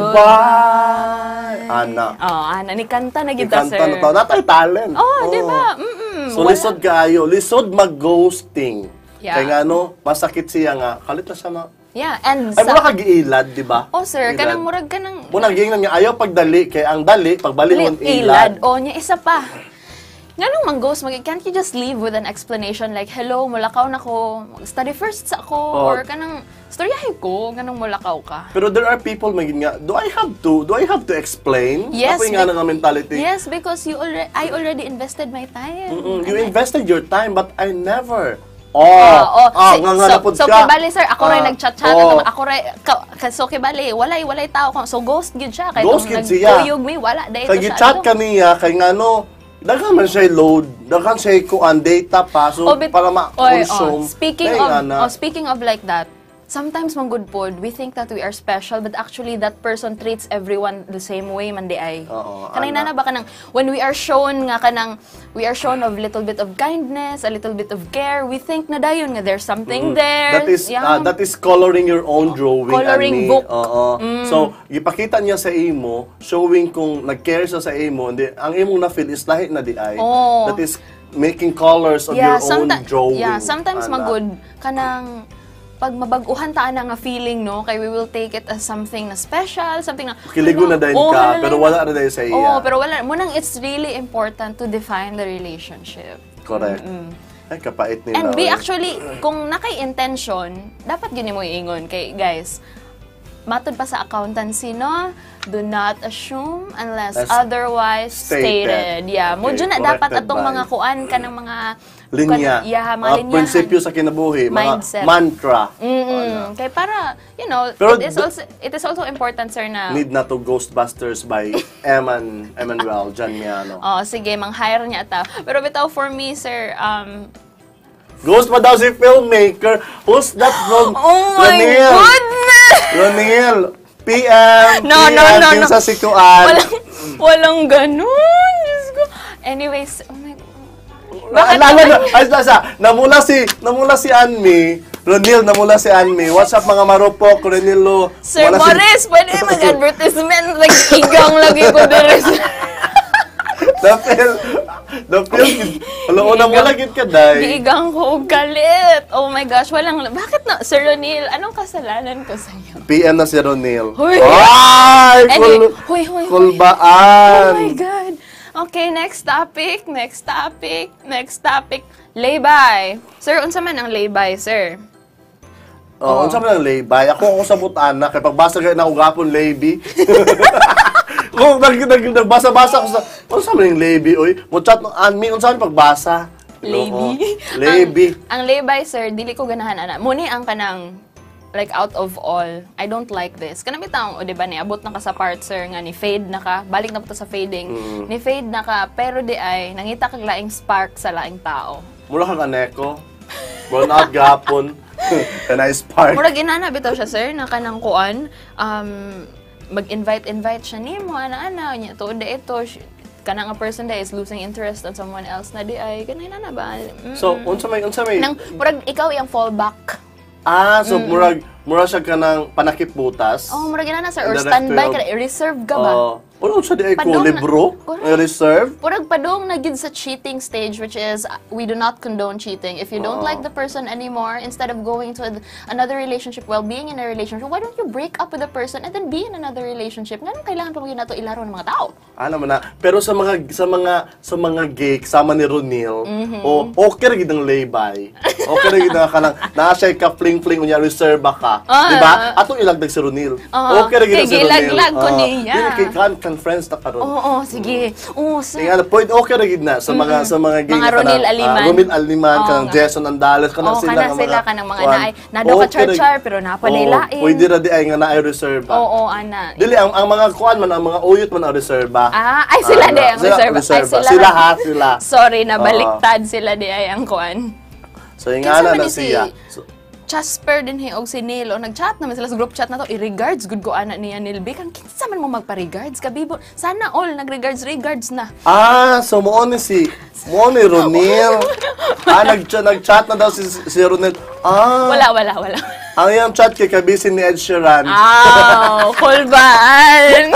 goodbye. Ana. Oh, ana, ni kanta na kita, sir. Ikanta na to. Natay talent. Oh, di ba? Mm-mm. So, Wala- lisod kaayo. Lisod mag-ghosting. Yeah. Kaya nga, no, masakit siya nga. Kalit na siya na. Yeah, and Ay, mura kagiilad, di ba? Oh, sir, Ilad. kanang murag kanang Muna giingnan niya, ayaw pagdali. Kaya ang dali, pagbalingon ilad. ilad. Oh, nya isa pa. Nganong mang-ghost, mag can't you just leave with an explanation like, hello, mulakaw na ko, study first sa ako, Oh. or kanang, storyahe ko, ganong mulakaw ka. Pero there are people maging nga, do I have to? Do I have to explain? Yes, Ako yung nga be- nga mentality. Yes, because you already, I already invested my time. Mm-mm. You invested your time, but I never. Oh, Oh, oh. ah, Si- nga nga so, napod so ka. kibali, sir, ako rin Ah, nagchat-chat, oh. ako rin, ka, ka- so kibali, walay, walay tao ko. So, ghost gid siya. Kaya Ghost kung gid siya. nagkuyog mi, wala, dahil Kaya gi-chat ka niya, kay nga no, daghan man siya load, daghan siya ko ang data pa, so Oh, bit- para Oy, ma-consume. oh, speaking Kaya of nga na. oh, speaking of like that, sometimes man good pod, we think that we are special, but actually that person treats everyone the same way man di ay. Oo, Kanay ana. na ba kanang when we are shown nga kanang we are shown of little bit of kindness, a little bit of care, we think na dayon nga there's something there. That is Yeah. ah, that is coloring your own drawing. Coloring ani. book. Oo. So, ipakita niya sa imo, showing kung nag-care siya sa imo, hindi, ang imo na feel is lahi na di ay. Oo. That is making colors of yeah, your own someti- drawing. Yeah, sometimes ana. magud kanang pag mabag-uhan ta na nga feeling, no, kay we will take it as something na special, something na Kiligo na dahil oh, ka, halalay pero na. wala na dahil sa iya. Oo, pero wala. Munang it's really important to define the relationship. Correct. Ay, kapait nila. And be oy. actually, kung nakay-intention, dapat yun mo iingon. Kay, guys, matod pa sa accountancy, no? Do not assume unless As otherwise stated. stated. Yeah. Mo Okay, na dapat corrected atong by- mga kuan ka ng mga Linya. Kuan, yeah, mga mga linyahan. prinsipyo sa kinabuhi, Mindset. mga mantra. Mm-mm. Kay para, you know, Pero it is the- also it is also important, sir, na Need na to Ghostbusters by Eman Emmanuel Janmiano. oh, sige, mang-hire niya ata. Pero bitaw for me, sir, um, Ghost pa daw si filmmaker. Who's that from? oh my Ronil. goodness! Ronil. P M. No, P M, no, no, no. Kinsa si Kuan. Walang, walang ganun. Diyos ko. Anyways, oh my God. Bakit Naalala na, naman- ay, sa, namula si, namula si Anmi. Ronil, namula si Anmi. What's up mga marupok, Ronilo? Sir Wala si- Morris, pwede mag-advertisement. Nag-igang lagi ko deres. Dapil, dapil, alam mo na mo lagit ka, day. Giigang ko og galit. Oh my gosh, walang... Bakit na? Sir Ronil, anong kasalanan ko sa iyo? P M na si Ronil. Huy! Ay! Anyway, Kul, huy, huy, huy. kulbaan! Oh my God. Okay, next topic, next topic, next topic. Laybay. Sir, unsa man ang laybay, sir? Oh, unsa man ang laybay? Ako ako sa butana kay pagbasa kay na ugapon layby. Kung nag nag nagbasa-basa ko sa unsa man ang layby oy? Mo chat no anmi unsa man pagbasa? Layby? Oo. Layby. Ang, ang laybay, sir, dili ko ganahan ana. Muni ang kanang like out of all, I don't like this. Kana bitaw, o di ba ni abot na ka sa part, sir, nga ni fade na ka, balik na po to sa fading. Ni fade na ka, pero di ay nangita kag laing spark sa laing tao. Mura kang aneko. Burn out gapon. Can I spark? Murag inana bitaw siya, sir, na kanang kuan, um, mag-invite-invite siya nimo, ana-ana, nya to de ito, sh- kanang a person that is losing interest on someone else na di ay, ganay na na ba? Mm. So, unsa may unsa may Nang, murag ikaw yung fallback. Ah, so murag mura siya ka ng panakip butas. Oh, murag na sir, or And the standby rest ka, reserve ka ba? Uh, Ano siya di ay ko, Padong na- libro? Correct. Ay reserve? Purag padong na gid sa cheating stage, which is uh, we do not condone cheating. If you don't like the person anymore, instead of going to another relationship while being in a relationship, why don't you break up with the person and then be in another relationship? Nga nang kailangan pa mo yun nato ilaro ng mga tao. Ano man na. Pero sa mga sa mga sa mga gay kasama ni Ronil, o okay ra gid ang laybay. Okay ra gid na kanang naa siya ka fling fling unya reserve ka. Ah, Di ba? Atong ilagdag si Ronil. Ah, Okay ra gid na kay si Ronil. gilaglag ko Ah, niya. Dili kay kan kan friends ta karon. Oo, oh, sige. Oo, sir. Tingala point okay ra gid na sa mga sa mga gay Mga na Ronil kanang, Aliman. ah, Ronil Aliman Oo kanang nga. Jason Andales kanang Oo, sila kana nga sila mga kanang mga kuwan. naay- nado ka Okay ra- char-char, pero napanilain. Oo, pwede ra di ay nga naay reserve. Oo, ana. Dili ang, ang mga kuan man ang mga uyot man ang reserva. Ah, ay sila di ang sila- reserve. Ay reserva. sila. Sila ha, sila. Sorry, nabaliktad sila di ay ang kuan. So yung Kinsa nga man na ni si siya. So, Jasper din hi og si Neil o nag-chat naman sila sa group chat na to. I-regards good ko ana niya Neil Big. Ang kinsa man mo magpa-regards kabibo. Sana all nag-regards regards na. ah, so mo ni si mo ni Ronil. ah, nag nag-chat na daw si si Ronil. Ah, Wala wala wala. ang iyang chat kay kabisin ni Ed Sheeran. Ah, kulbaan.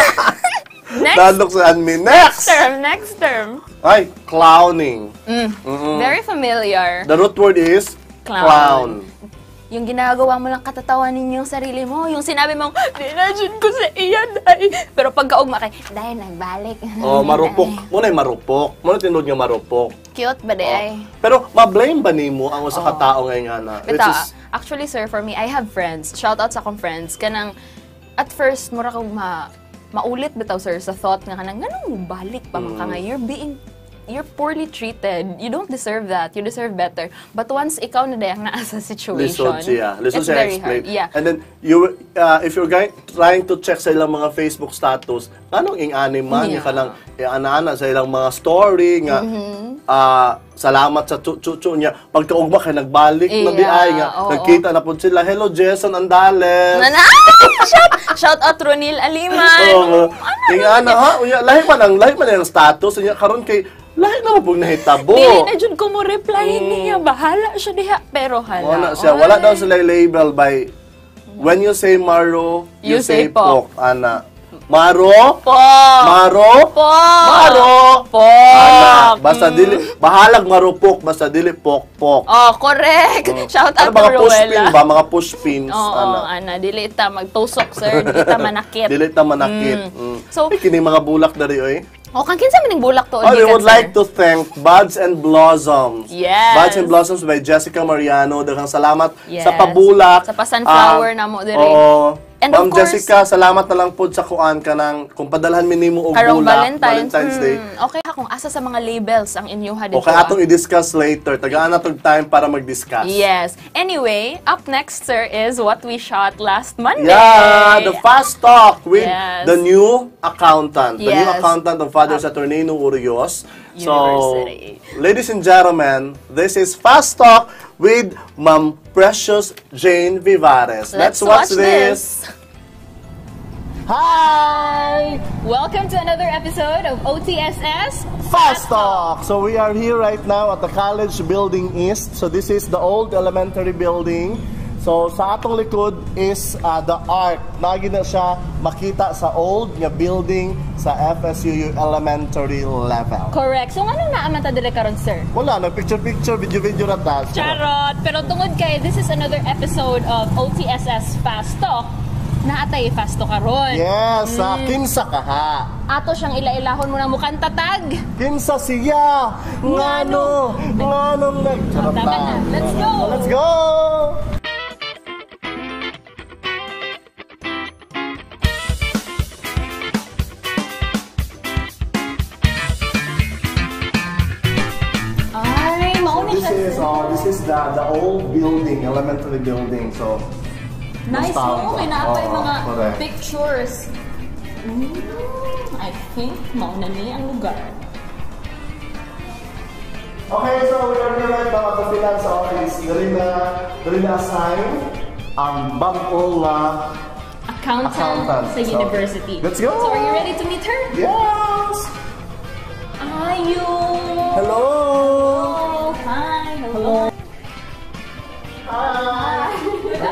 Next Dadlok sa admin. Next! term, next term. Ay, clowning. Very familiar. The root word is Clown. clown. Yung ginagawa mo lang katatawanin yung sarili mo. Yung sinabi mong, di na dyan ko sa iya, day. Pero pagkaugma kay, day, nagbalik. Oh, marupok. Muna marupok. Muna tinod nga marupok. Cute ba, day? Pero ma-blame ba nimo ang usa ka tao ngayon nga na? Which Ito, is actually, sir, for me, I have friends. Shout out sa akong friends. Kanang, at first, mura kang ma maulit bitaw, sir, sa thought nga kanang, ganun balik pa man ka nga. You're being you're poorly treated. You don't deserve that. You deserve better. But once ikaw na dayang naa sa situation, lisod siya. Lisod it's siya very explain. hard. Yeah. And then, you, uh, if you're going, trying to check sa ilang mga Facebook status, anong ing-anim man, Yeah. yung kanang, ana sa ilang mga story, nga, Mm-hmm. ah, salamat sa chu-chu niya. Pagkaugma kay nagbalik na di Yeah, ay nga, oo. nagkita na po sila. Hello, Jason Andales. Nana! shout, shout out Ronil Aliman! Oo. Ing ana ha, unya lahi man ang lahi man ang status unya karon kay lahi na mo pug nahitabo. Dili na dyan ko mo reply niya. Bahala siya diha. Pero hala. Wala siya, wala daw sila label by when you say Maro, you, You say say Pok. Ana. Maro? Po! Maro? Po! Maro? Po! Ana. Basta dili, bahalag marupok, basta dili pok-pok. Oh, correct. Shout out Ano, to mga pushpin Ruela. ba? Mga pushpins. Oo, ana. ana. Dili ta magtusok, sir. Dili ta manakit. Dili ta manakit. Mm. So- Ay, kining mga bulak dari oy. O, kang kinsa maning bulak to? Oh, we gikan, would sir? like to thank Buds and Blossoms. Yes. Buds and Blossoms by Jessica Mariano. Daghang salamat Yes. sa pabulak. Sa pa-sunflower Ah, na mo diri. Oo. And Ma'am of course- Jessica, salamat na lang po sa kuan ka ng kung padalhan mi nimo og Karong bulak Valentine's, Valentine's Day. hmm, okay ha, kung asa sa mga labels ang inyuha dito. Okay, ah. atong i-discuss later. Tagaan na tong time para mag-discuss. Yes. Anyway, up next, sir, is what we shot last Monday. Yeah, the fast talk with Yes. the new accountant. The new Yes. accountant of Father Saturnino Urios. So, University. ladies and gentlemen, this is Fast Talk with Ma'am Precious Jane Vivares. Let's watch, watch this. this. Hi! Welcome to another episode of O T S S Fast Talk! So we are here right now at the College Building East. So this is the old elementary building. So sa atong likod is uh, the arc. Nagi na siya makita sa old nga building sa F S U U elementary level. Correct. So, ano na amanta dire karon, sir? Wala, nag-picture-picture, video-video ratas. Charot! Pero tungod kay, this is another episode of O T S S Fast Talk. Naatay Fast Talk karon. Yes, sa kinsa ka ha? Ato siyang ila-ilahon mo na mukhang tatag. Kinsa siya? Ngano? Nganong nag... Charot Tama na. lang. Let's go! Let's go! Ay, mauni This siya. is uh, this is the the old building, elementary building. So Nice nostalgia. mo. May naapay Oo, mga correct. pictures. Mm, I think mauna niya ang lugar. Okay, so we are here right now at the finance office. Dali na, dali na assign ang bag-o nga Accountant, accountant. sa So, university. let's go! So, are you ready to meet her? Yes! Ayun! Hello! Oh, hi! Hello! Hi!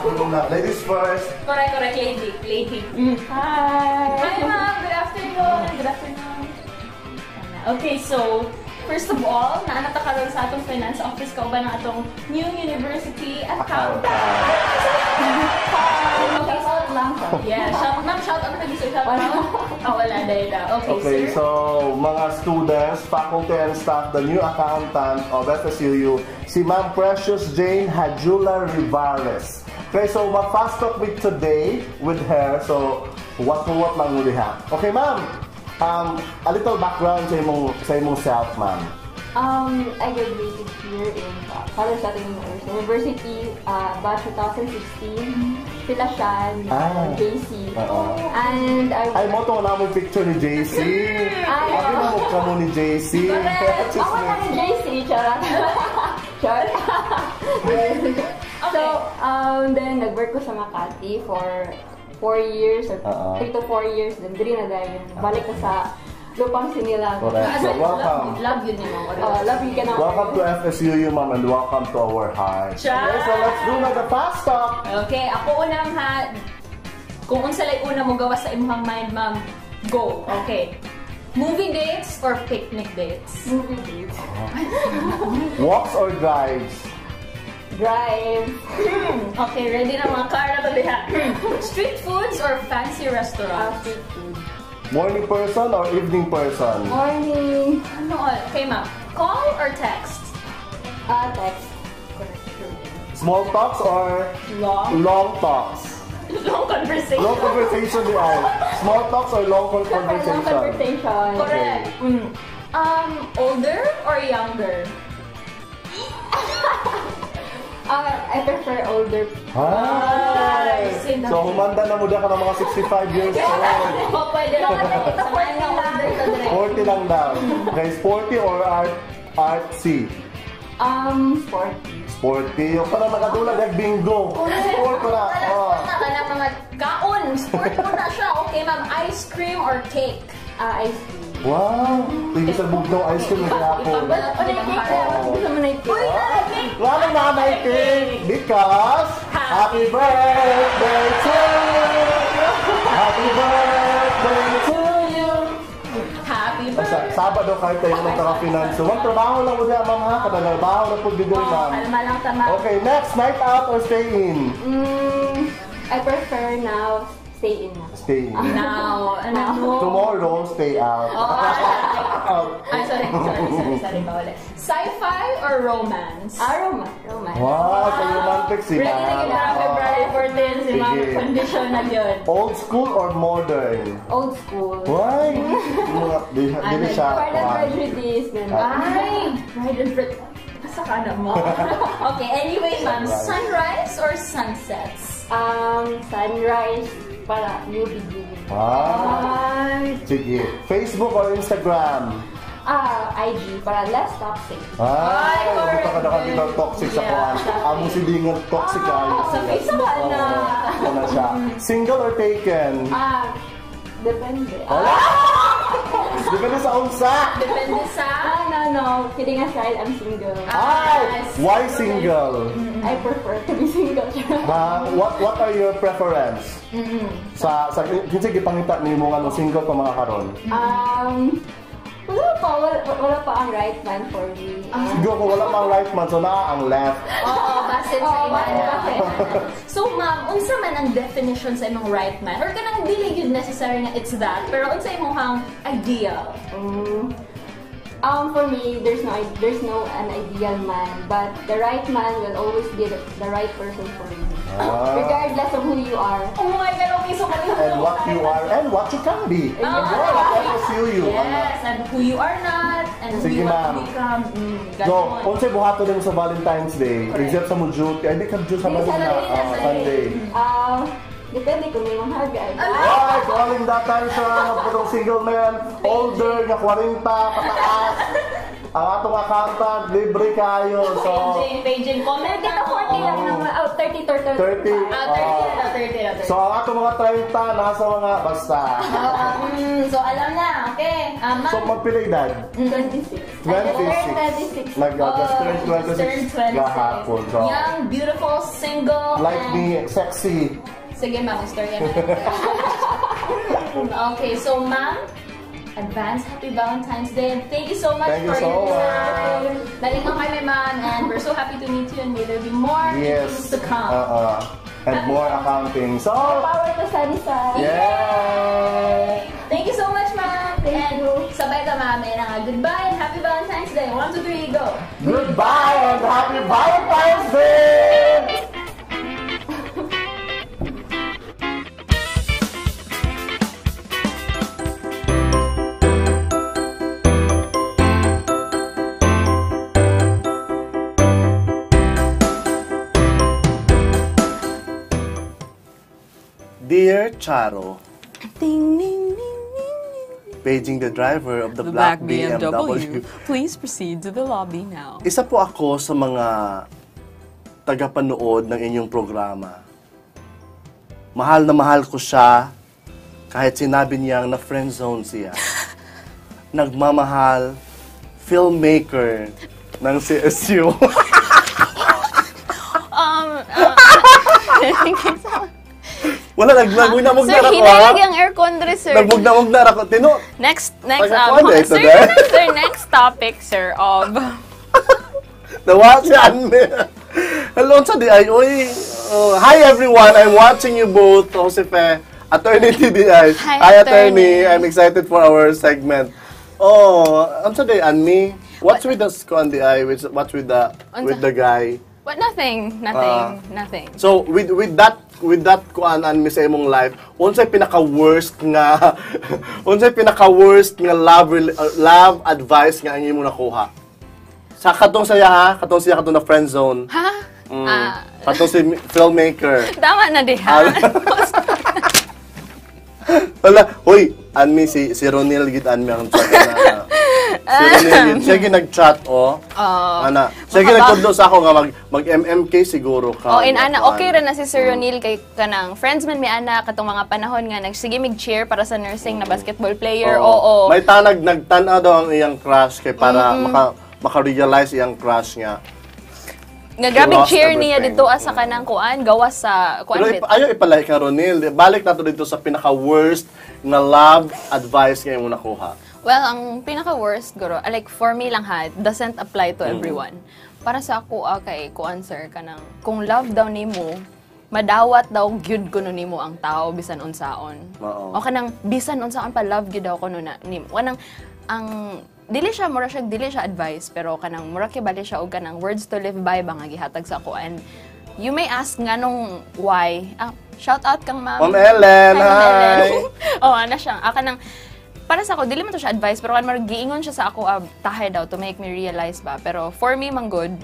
Ladies first. Correct, correct. Lady. Lady. Hi! Hi, ma'am. Good afternoon. Good afternoon. Okay, so, first of all, naanata ka ron sa atong finance office ka ba na atong new university accountant? Okay, shout lang po. Yeah, shout, ma'am, shout out kayo. Shout out. Oh, wala dahil na. Okay, Okay, sir. so mga students, faculty and staff, the new accountant of F S U U, si Ma'am Precious Jane Hajula Rivares. Okay, so ma-fast talk with today with her. So, what to what lang muli ha. Okay, ma'am. Um, a little background sa imong sa imong self, ma'am. Um, I graduated here in uh, College at University uh, about twenty sixteen. Sila siya, Ah. J C. Oo. And I Ay, mo to na mo picture ni J C. Ay, Abi na mo ka mo ni J C. Correct! Ako na ni J C, charot. Charot. So, um, then nag-work ko sa Makati for four years or Uh-uh. three to four years. Then, diri na dahil. Balik ko sa Lupang Sinilang. Correct. So, welcome. Love yun yun. Uh, love you ka na. Welcome to F S U U, ma'am, and welcome to our heart. Siya. Okay, so let's do na the fast talk. Okay, ako unang ha. Kung unsa lay una mo gawa sa imong mind, ma'am, go. Okay. Movie dates or picnic dates? Movie dates. Walks or drives? Drive. Okay, ready na mga car na to diha. Street foods or fancy Uh, restaurants? street food. Morning person or evening person? Morning. Ano all? Okay, ma'am. Call or text? Uh, text. Small talks or Long. long talks? Long conversation. Long conversation di ay. Small talks or long Long conversation? conversation. Correct. Mm. Um, older or younger? Uh, I prefer older. Hi! Nice. So, humanda na mo ka ng mga sixty-five years old. O, pwede lang natin. Samahan ng older to direct. forty lang daw. Okay, sporty or art artsy? Um, sport. Sporty. Yung parang nakadula ng bingo. Sport ko na. Oh. Ka na mga kaon. Sport mo na siya. Okay, ma'am. Ice cream or cake? Uh, ice cream. Wow! Tingin sa bugnaw ice cream ng hapon. O, na-cake. Gusto mo na-cake? Lalo na may cake because happy birthday to you! Happy birthday to you! Happy Basta, birthday. Sabado kahit tayo ng taga-finance. So, wag trabaho lang mo niya, ma'am ha. Kadalabaho na po bigay, Oh, ma'am. kalma lang tama. Okay, next. Night out or stay in? Mm, I prefer now stay in. Stay in. Now, ano? Tomorrow, stay out. Out. Ay, sorry, sorry, sorry, sorry, bawal. Sci-fi or romance? Ah, romance. Romance. Wow, so romantic si Ready na yun na February fourteen, si ma'am. Sige. Condition na yun. Old school or modern? Old school. Why? Mga, di, di siya. For the kuwan. prejudice. ganun. Ay! Bride and Brit. Basta ka na mo. Okay, anyway, ma'am. Sunrise or sunsets? Um, sunrise para new beginning. Ah, Ay. sige. Facebook or Instagram? Ah, I G para less toxic. Ay, correct. buta ka nakakita ng toxic sa Yeah. kuwan. Amo si Dingan toxic kayo. sa Facebook. Sana. Oo, ano siya. Single or taken? Ah, depende. Wala! Depende sa unsa. Depende sa... Ah, no, no. Kidding aside, I'm single. Ay! Why single? I prefer to be single. Ha? What what are your preference? Sa sa kinsa gipangita nimo nga no single pa mga karon? um, wala pa, wala, wala pa ang right man for me. Siguro kung wala pang right man so na ang left. Oo, basin sa Oo, iba. bakit? So, ma'am, unsa man ang definition sa imong right man? Or kanang dili yun necessary nga it's that, pero unsa imong hang ideal? Mm, um, for me, there's no there's no an ideal man, but the right man will always be the, the right person for you, Ah. regardless of who you are. Oh my God, okay, so kami And what you are and what you can be. Ah, And what okay. F S U U. Yes, and who you are not, and who Sige, you want ma'am. to become. Mm, So, ganon. kung sa'y buhato din sa Valentine's Day, Correct. except sa mo duty, ay di ka dyan sa Hindi, Madina, Sunday, ah, Sunday. Sunday. Um, depende kung may mga hagay. Ay, calling that time siya, nagputong single man, older, nga forty, pataas. Ang atong accountant, libre kayo. So, Paging, paging, comment thirty to forty lang naman. Oh, thirty to thirty. thirty. Ah, thirty ah, na, thirty na, thirty. So, So, ang ato mga thirty, nasa mga basta. Mm, so, alam na, okay? Um, So, magpila edad? twenty-six. twenty-six. twenty-six. Nag-just turn twenty-six gahapon. So, Young, beautiful, single, like and... me, sexy. Sige, ma'am, istorya na. Okay, so, ma'am, advance happy Valentine's Day. And thank you so much Thank you for so your much. time. Nalingaw kami, ma'am, and we're so happy to meet you, and may there be more Yes. things to come. Uh-uh. And more accounting. So, Power to sunny side. yeah! Thank you so much, ma'am. And sabay ka, ma'am. And uh, goodbye and happy Valentine's Day. One, two, three, go. Goodbye and happy Valentine's Day! Dear Charo, Ding, ding, ding, ding. paging the driver of the, The black, black B M W. Please proceed to the lobby now. Isa po ako sa mga tagapanood ng inyong programa. Mahal na mahal ko siya kahit sinabi niyang na friend zone siya. Nagmamahal, filmmaker ng C S U. Um, uh, Wala, nag nagbugnamog sir, na ako. hinalag yung aircon dre, sir. Nagbugnamog na ako. Tino, Next, next, Pagkakuan um, eh, ito sir, na. sir, next topic, sir, of... nawa si Anne. Hello sa di ay. Uy, oh, hi everyone. I'm watching you both. Josefe, Attorney T D I. Hi, Attorney. Attorney. I'm excited for our segment. Oh, ano sa di, Anne? What's with the squad di ay? What's what's with the with the guy? What? Nothing, nothing, nothing. So with with that with that kuan an sa imong life, unsay pinaka worst nga unsay pinaka worst nga love rela- uh, love advice nga ang imong nakuha? Sa katong saya ha, katong siya katong na friend zone. Ha? Mm. Ah, Katong si filmmaker. tama na di, ha? Wala, hoy, anmi si si Ronil gid anmi ang chat na. Si Ronil gid siya gid nag-chat oh. Ana, siya gid nagtudlo sa ako nga mag mag M M K siguro ka. Oh, in ana, okay ra na si Sir Ronil kay kanang friends man mi ana katong mga panahon nga nagsige mig cheer para sa nursing na basketball player. Oo. May tanag nagtan-a daw ang iyang crush kay para maka maka-realize iyang crush nga. Nga grabe lost cheer niya everything. dito asa kanang kuan gawas sa kuan Pero bit. ipa, ayaw ipalay ka Ronil. Balik nato dito sa pinaka-worst na love advice nga imong nakuha. Well, ang pinaka-worst, guro, ah, like for me lang ha, it doesn't apply to everyone. Para sa ako, ah, kay kuan sir, kanang, kung love daw nimo, madawat daw gyud kuno nimo ang tao bisan unsaon. Oo. O kanang bisan unsaon pa love gyud daw kuno na nimo. Kanang ang dili siya mura siya dili siya advice pero kanang mura kay bali siya og kanang words to live by ba nga gihatag sa ako and you may ask nganong why. Ah, shout out kang ma'am. Ma'am Ellen, Ma'am hi. Ellen. oh, ana siya. Ah, kanang para sa ako, dili man to siya advice, pero kan margiingon siya sa ako, ah, tahay daw, to make me realize ba. Pero for me, man good,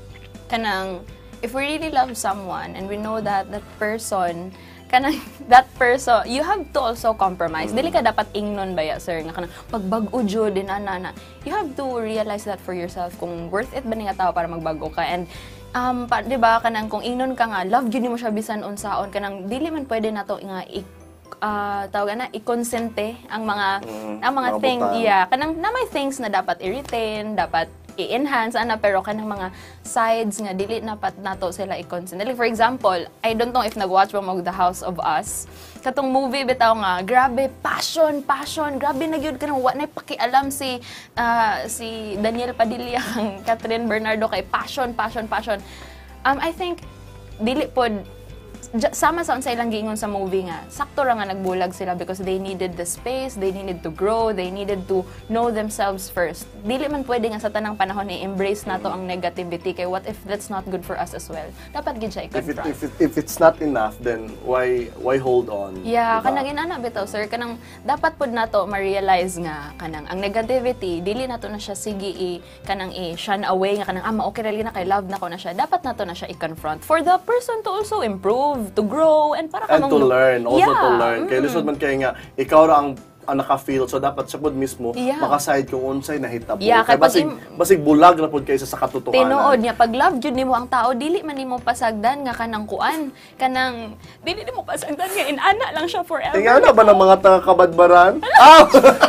kanang, if we really love someone, and we know that that person, kanang, that person, you have to also compromise. Dili ka dapat ingnon ba ya, sir, nga kanang, pagbag-o jud, din, ana, ana. You have to realize that for yourself, kung worth it ba ni nga tao para magbago ka. And, um, pa, di ba, kanang, kung ingnon ka nga, love yun mo siya bisan unsaon, kanang, dili man pwede na to nga, ik, uh, tawag na, ikonsente ang mga Mm, ang mga mga things, butang. yeah, kanang na may things na dapat i-retain, dapat i-enhance ana pero kanang mga sides nga dili na pat nato sila i-consent. Like for example, I don't know if nag-watch mo mo The House of Us. Katong movie bitaw nga, grabe passion, passion, grabe na gyud kanang wa nay pakialam si ah, si Daniel Padilla kang Catherine Bernardo kay passion, passion, passion. Um I think dili pod j- sama sa unsay ilang giingon sa movie nga sakto ra nga nagbulag sila because they needed the space, they needed to grow, they needed to know themselves first. Dili man pwede nga sa tanang panahon i-embrace nato ang negativity kay what if that's not good for us as well. Dapat gid siya If, it, i-confront. if, it, if it's not enough, then why why hold on? Yeah, Diba? kanang inana bitaw sir, kanang dapat pud nato ma-realize nga kanang ang negativity dili nato na siya sige i kanang i shun away nga kanang ah ma-okay ra na kay love na ko na siya. Dapat nato na siya i-confront for the person to also improve, to grow and para And kamong to learn, also yeah. to learn. Kaya mm. lisod man kay nga, ikaw ra ang ang naka-feel. So dapat siya pod mismo Yeah. makaside kung unsay nahitabo. Yeah, Kaya kay pag basig im- basig bulag ra pod kaysa sa katotohanan. Tinuod niya, pag love jud nimo ang tao, dili man nimo pasagdan nga kanang kuan, kanang dili nimo pasagdan nga inana lang siya forever. Tingnan na ba ng mga taga-kabadbaran? Ah!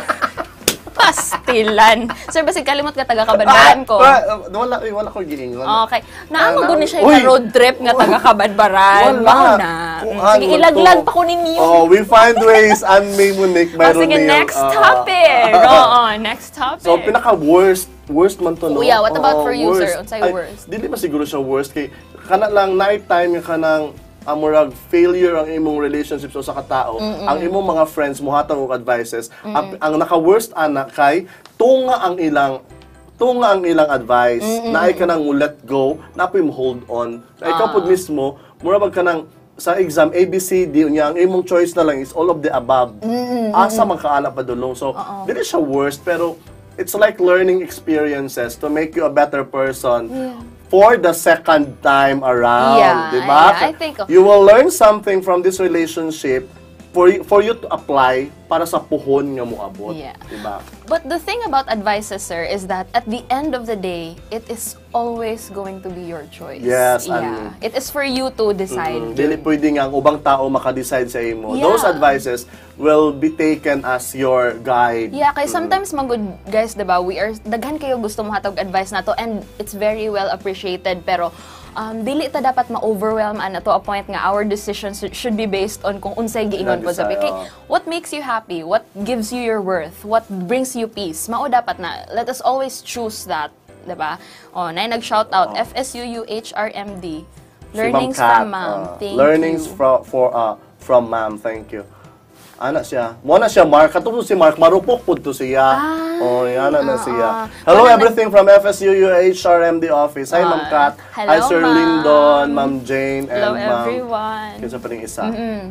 Pastilan. Sir, basig kalimot ka taga-kabadbaran ko. Ah, wala, eh, wala ko giingon. Okay. Naamo Ah, gud ni siya uy! yung road trip nga taga-kabadbaran. Wala. Mao na. Kuan, Sige, wala ilaglag to. pa ko ninyo. Oh, we find ways and may Monique O, mayroon sige, niyang, next ah, topic. Oo, next topic. So, pinaka-worst, worst man to, no? Kuya, what about Oo, for you, sir? worst. Unsay Ay, worst? Dili ba siguro siya worst? Kay, kana lang, night time, yung kanang, amurag failure ang imong relationships o sa katao, ang imong mga friends mo hatang og advices, ang, ang naka-worst ana kay tunga ang ilang tunga ang ilang advice, na ay ka nang let go, na po mo hold on. Na ikaw po mismo, mura bag ka nang sa exam, A B C D, unya, ang imong choice na lang is all of the above. Asa man kaana pa dulong. So, dili siya worst, pero it's like learning experiences to make you a better person. For the second time around, Yeah, di ba? yeah, I think- You will learn something from this relationship for y- for you to apply para sa puhon nga mo abot, Yeah. di ba? But the thing about advices, sir, is that at the end of the day, it is always going to be your choice. Yes, Yeah. and- It is for you to decide. Mm, dili pwede nga ang ubang tao maka-decide sa imo. Yeah. Those advices will be taken as your guide. Yeah, kay sometimes mga good guys, 'di ba? We are daghan kayo gusto mo hatag advice nato and it's very well appreciated, pero um, dili ta dapat ma-overwhelm ana to a point nga our decisions should be based on kung unsay giingon po sa Nag-decide, kay oo. what makes you happy, what gives you your worth, what brings you peace. Mao dapat na let us always choose that, 'di ba? Oh, nay nag-shout out F S U U H R M D. Si Learnings Ma'am Kat, from ma'am. uh, Thank learnings you. from for uh, from ma'am. Thank you. Ana siya. Mo na siya Mark. Katong si Mark marupok pud to siya. Ah, oh, yana na oo. siya. Hello Wala na- everything from F S U U H R M D office. Hi Ah, Ma'am Kat. hello, Hi Sir ma'am. Lyndon, Ma'am Jane, Hello, and Ma'am. everyone. Kinsa pa ring isa?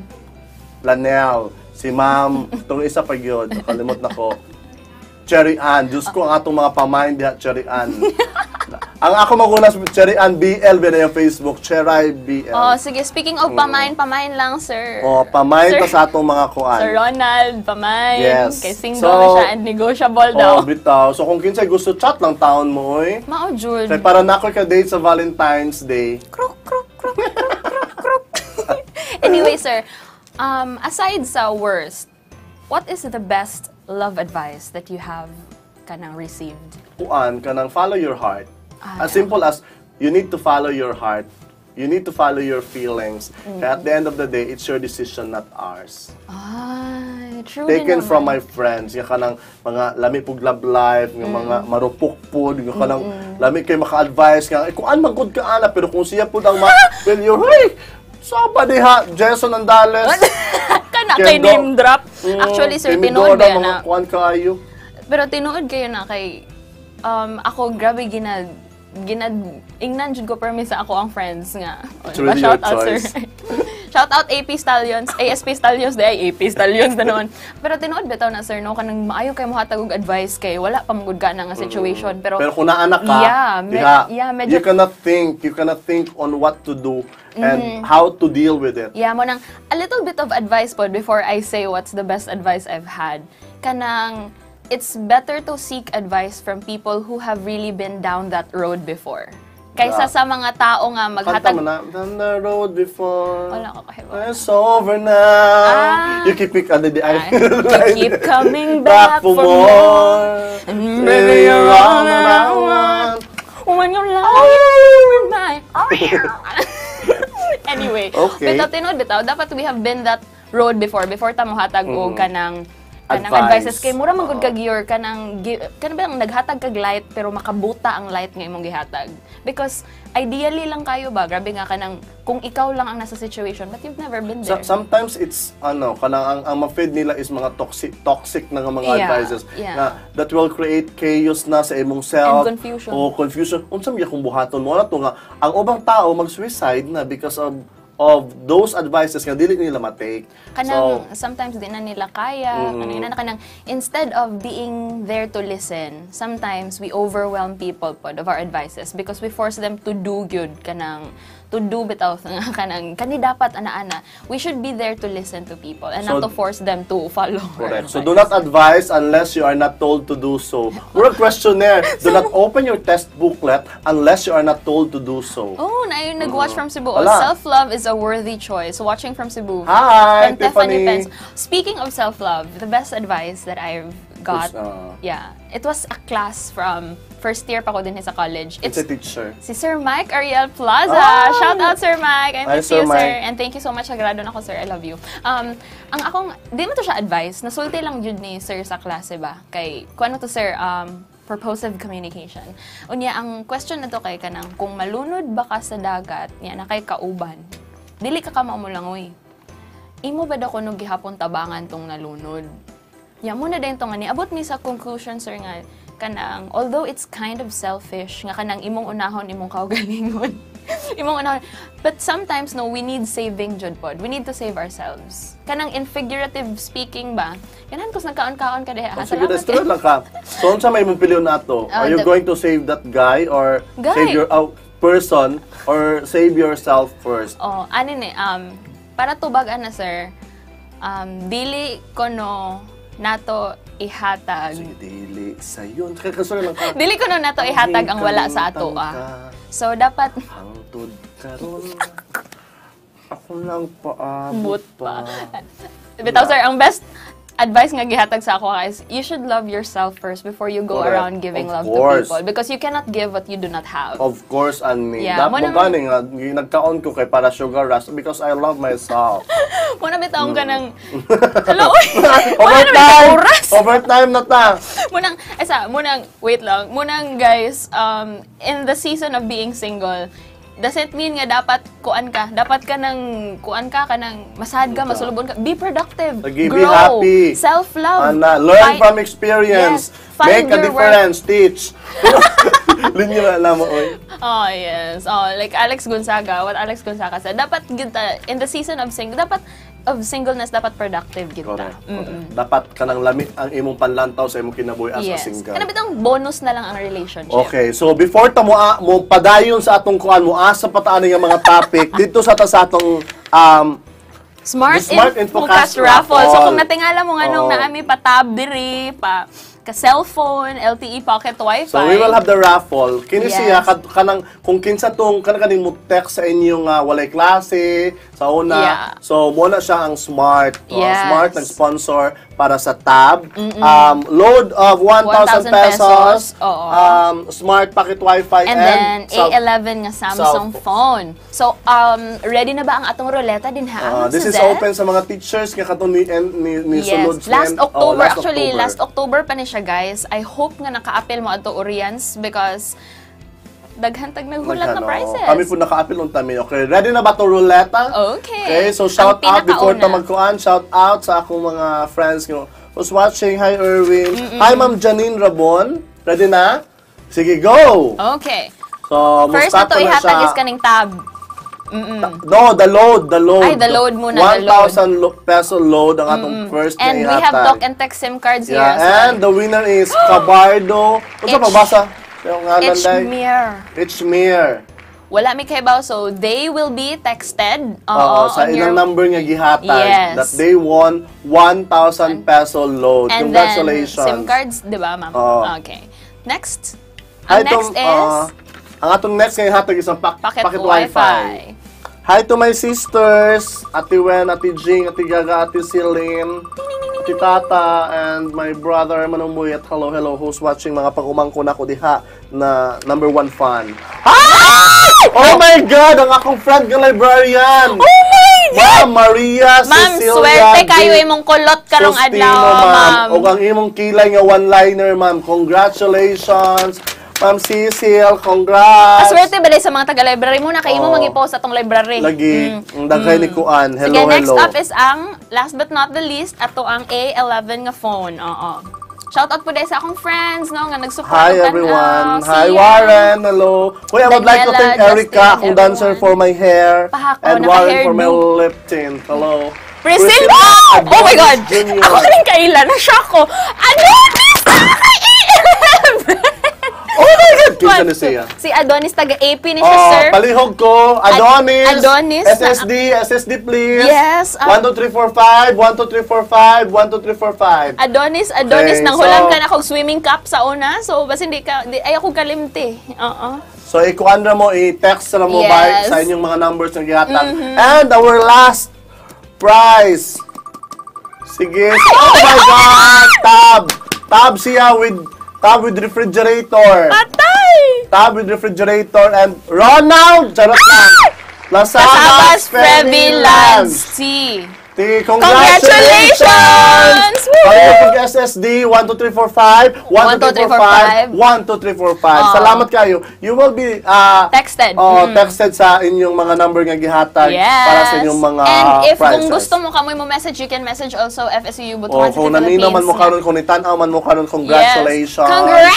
Lanel, si Ma'am, tong isa pa gyud, nakalimot na ko. Cherry Ann, Diyos ko ang atong mga pamain diha, Cherry Ann. Ang ako magunas, Cherry Ann B L, ba na yung Facebook, Cherry B L. Oh, sige, speaking of pamain, pamain lang, sir. Oh, pamain Sir- pa sa atong mga kuan. Sir Ronald, pamain. Yes. Kay single So- na siya and negotiable daw. Oh, bitaw. So kung kinsay gusto chat lang taon mo, oy. Mao, Jud. Kay para na ako ka-date sa Valentine's Day. Krok, krok, krok, krok, krok, krok. Anyway, sir, um, aside sa worst, what is the best love advice that you have kanang received? Kuan, kanang follow your heart. Ah, As simple as, you need to follow your heart. You need to follow your feelings. Mm. Kaya at the end of the day, it's your decision, not ours. Ay, true Taken din from naman. my friends, nga kanang mga lami pug love life, nga mga marupok pud, nga kanang lami kay maka-advise nga, eh, kung an magud ka ana, pero kung siya pud ang ma failure, hey, saba diha, Jason Andales. Kana Kendo. kay name drop. Mm, Actually, sir, kay tinuod Midora, ba mga na? kuan kaayo. Pero tinuod kayo na kay um, ako grabe ginad ginad ingnan jud ko permi sa ako ang friends nga. It's Diba, really shout your out, sir. choice. Shout out A P Stallions, A S P Stallions, day A P Stallions na naman. Pero tinuod bitaw na sir no kanang maayo kay mo hatag og advice kay wala pa magud ka na nga situation pero Pero kung naanak ka, Yeah, me- diha, yeah, medyo- you cannot think, you cannot think on what to do and how to deal with it. Yeah, mo nang a little bit of advice po before I say what's the best advice I've had. Kanang it's better to seek advice from people who have really been down that road before. Kaysa Yeah. sa mga tao nga Kanta maghatag. mo na, down the road before. Wala ko kahibaw. It's over now. Ah. You keep it under the eye. You keep coming Back back, for for more. more. And baby, you're all that I want. When you're lying in my arms. Anyway, Okay. bitaw tinuod bitaw, dapat we have been that road before before ta mohatag og kanang kanang Advice. advices kay mura man gud kag your kanang gi- kanang bang naghatag kag light pero makabuta ang light nga imong gihatag. Because ideally lang kayo ba, grabe nga kanang kung ikaw lang ang nasa situation but you've never been So, there. sometimes it's ano, kanang ang, ang ma-feed nila is mga toxic toxic na nga mga Yeah, advices yeah. na that will create chaos na sa imong self And confusion. o confusion. Unsa man kung buhaton mo na to nga ang ubang tao mag-suicide na because of of those advices nga dili nila ma-take. Kanang So, sometimes di na nila kaya, kanang ina na kanang instead of being there to listen, sometimes we overwhelm people pod of our advices because we force them to do good kanang to do bitaw nga kanang kani dapat ana-ana. We should be there to listen to people and So, not to force them to follow. our Correct. So advice. do not advise unless you are not told to do so. We're a questionnaire. Do not open your test booklet unless you are not told to do so. Oh, na yung nag-watch from Cebu. Wala. Self-love is a worthy choice. Watching from Cebu. Hi, From Tiffany Tiffany. Pence. Speaking of self-love, the best advice that I've got, Was, uh, yeah, it was a class from first year pa ko din sa college. It's a teacher. Si Sir Mike Ariel Plaza. Ah! Shout out, Sir Mike. I Hi, miss Sir you, sir. Mike. And thank you so much. Agrado na ako, sir. I love you. Um, ang akong, di mo to siya advice. Nasulti lang yun ni sir sa klase ba? Kay, kung ano to, sir, um, purposive communication. Unya, ang question na to kay kanang, kung malunod ba ka sa dagat, yan, na kay kauban, dili ka ka maumulangoy. Imo ba daw kuno gihapon tabangan tong nalunod? Ya mo na din tong ani. Abot mi sa conclusion, sir, nga, kanang, although it's kind of selfish, nga kanang imong unahon, imong kaugalingon. imong unahon. But sometimes, no, we need saving jud pod. We need to save ourselves. Kanang in figurative speaking ba, kanan kus nagkaon-kaon ka diha. Oh, sige, destroy lang ka. So, unsa may mong piliyon nato? Are you the- going to save that guy or Guy. save your uh, person or save yourself first? Oh, ani ni, um, para tubagan na, sir, um, dili ko no nato ihatag. Sige, dili sa'yo. Kaya kasoy lang ka. Dili ko no nato ihatag ang wala sa ato, ah. So, dapat, Hangtod karon. Ako lang paabot But pa. Bitaw, sir, ang best advice nga gihatag sa ako guys, you should love yourself first before you go Correct. around giving Of love course. to people. Because you cannot give what you do not have. Of course, and me. Yeah, Dapat mo mo naman- gani nga, nagkaon ko kay para sugar rush because I love myself. Muna bitaw ka ng, hello, uy! Muna na Overtime! bitaw oras! Overtime na ta! Munang, esa, munang, wait lang, munang guys, um, in the season of being single, doesn't mean nga dapat kuan ka, dapat ka nang kuan ka, ka nang masad ka, masulubon ka. Be productive, Lagi, be grow, happy. self-love. Ana, learn Find- from experience. Yes, find Make a your difference. Teach. Linyo na alam mo, oy. Oh, yes. Oh, like Alex Gonzaga, what Alex Gonzaga said, dapat kita, in the season of sing, dapat, of singleness, dapat productive kita. Correct. Correct. Dapat kanang lamit ang imong panlantaw sa imong kinabuhi as a Yes. single. Kana bitang bonus na lang ang relationship. Okay, so before ta mo, a- mo padayon sa atong kuan mo asa pa ta nga mga topic dito sa ta sa atong um Smart, The Smart Infocast Infocast Raffle. So Raffle. kung natingala mo nga nung Oo. naami pa tab diri, pa ka cellphone, L T E pocket wifi. So we will have the raffle. Kini Yes. siya kad- kanang kung kinsa tong kanang kaning mo text sa inyong uh, walay klase sa una. Yeah. So mo na siya ang Smart. Uh, Yes. Smart nag-sponsor para sa tab. Um load of one thousand pesos. pesos. Oo. Um Smart pocket wifi And then sub- A eleven nga Samsung Cell phone. So um ready na ba ang atong ruleta din ha? Uh, this is Suzette? open sa mga teachers nga katong ni, ni, ni sulod Yes, last siya. October, Oh, last actually, October. last October pa ni siya, guys. I hope nga naka-appeal mo ato Orians because daghantag naghulat na Nagkano, prices. Kami po naka-appeal on tami. Okay, ready na ba to ruleta? Okay. Okay, so shout Ang out before ta pinakauna. magkuan, shout out sa akong mga friends nga who's watching. Hi Erwin. Hi Ma'am Janine Rabon. Ready na? Sige, go. Okay. So, First start na to na ihatag siya. is kaning tab. No, the load, the load. Ay, the load muna, the one thousand lo- peso load ang atong first And na we have ihatag. talk and text SIM cards here Yeah, as well. and the winner is Cabardo. Ano sa Ich- pabasa? Yung nga It's landay. mere. It's mere. Wala mi kay baw, so they will be texted. Oo, Oo, sa on ilang your- number nga gihatag Yes. that they won one thousand peso load. And Congratulations. then, SIM cards, di ba, ma'am? Oo. Okay. Next. Hi Ang next to- is ah, ang atong next nga ihatag isang pak pocket, pocket wifi. wifi. Hi to my sisters, Ate Wen, Ate Jing, Ate Gaga, Ate Celine, Ate Tata, and my brother Manumuy at hello, hello, who's watching mga pag-umangko na ko diha na number one fan. Hi! Oh my God! Ang akong friend nga librarian! Oh my Ma'am Maria Ma'am, Cecilia swerte kayo Di- imong kulot karong Sustino, adlaw, ma'am. O ang imong kilay nga one-liner, ma'am. Congratulations! Ma'am Cecil, congrats! Swerte ba sa mga taga-library mo na kayo mo Oo. mag-i-post atong library? Lagi, ang daghay ni Kuan. Hello, Sige, next hello. up is ang, last but not the least, ato ang A eleven nga phone. Oo. Shout out po dahil sa akong friends, no, nga nag-support. Hi og everyone. tanaw. Hi See ya. Warren. Hello. Uy, I would like to Daniela, thank Erica, Justin, akong dancer everyone. for my hair. Pahako, and Warren naka-hairdo. for my lip tint. Hello. Priscilla! Oh my God! Junior. Ako rin kailan, na-shock ko. Ano? Miss! Kay A eleven! Oh my God! Kinsa What? ni siya? Si Adonis, taga-A P ni siya, Oh, sir. palihog ko. Adonis. Ad- Adonis S S na- D, S S D please. Yes, um, one two three four five, one two three four five, one two three four five. Adonis, Adonis, Okay, nang so- hulam ka na akong swimming cap sa una. So, basta hindi ka, di, ay ako kalimti. Oo. So, ikuan na mo, i-text na mo Yes. by sa inyong mga numbers na gihatag. And our last prize. Sige. Oh my God! Tab! Tab siya with, tab with refrigerator. Patay! Tab with refrigerator and Ronald! Charot lang. Lasabas Kasabas Freddy Freddy Lance. Lance. Ti, Congratulations! congratulations! Woo! Pag S S D, one two three four five, one two three four five, one two three four five. Oh. Salamat kayo. You will be uh, Texted. Oh, Mm. texted sa inyong mga number nga gihatag Yes. para sa inyong mga And if prizes. kung gusto mo kamoy mo message, you can message also F S U Oh, Butuan City, kung nanino man mo Philippines. karon, kung nitanaw man mo karon, congratulations. Yes.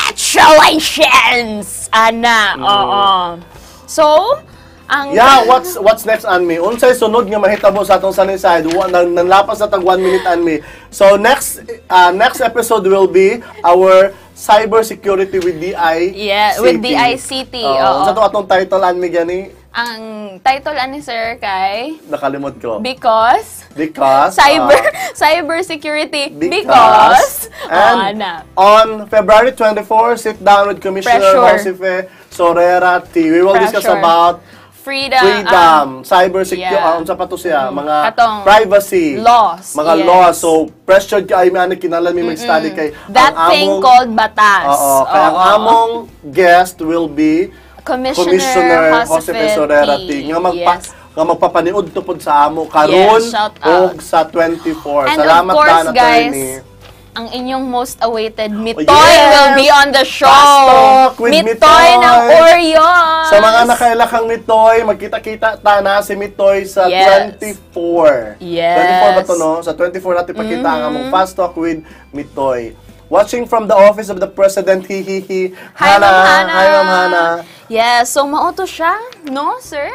Congratulations! Ana, oo. So, ang... Yeah, what's what's next on me? Unsay sunod nga mahitabo sa atong Sunnyside? Wa- nang nanlapas na tag one minute on me. So next uh, next episode will be our cyber security with D I C T. Yeah, with D I C T, Oo. oo. Unsa to atong title on me gani? Ang title ani sir kay Nakalimot ko. Because Because cyber uh, cyber security because, because, and oh, ana. on February twenty-fourth, sit down with Commissioner Pressure. Josife Sorera T. We will discuss Pressure. about freedom, freedom, cyber security, yeah. uh, unsa pa to siya, mga Katong privacy, laws, mga yes. laws. So, pressured ka ay may kinahanglan mi mag-study kay that ang thing among- called batas. Oo, kaya ang Oo. among guest will be Commissioner, Commissioner Josife Josife Sorera T. T. Nga magpa Yes. nga magpapaniud tupod sa amo karon Yes, shout ug out. sa twenty-four. And Salamat of course, Dan, guys, attorney. ang inyong most awaited Mitoy yes! will be on the show. Fast Talk with Mitoy Mitoy. ng Oreos. Sa mga nakailakang Mitoy, magkita-kita ta na si Mitoy sa Yes. twenty-four. Yes. twenty-four ba to, no? Sa twenty-four natin pakita ang among Fast Talk with Mitoy. Watching from the office of the President, hi hi hi. Hi, Ma'am Hana. Hi, Ma'am Hana. Yes, so mauto siya, no, sir?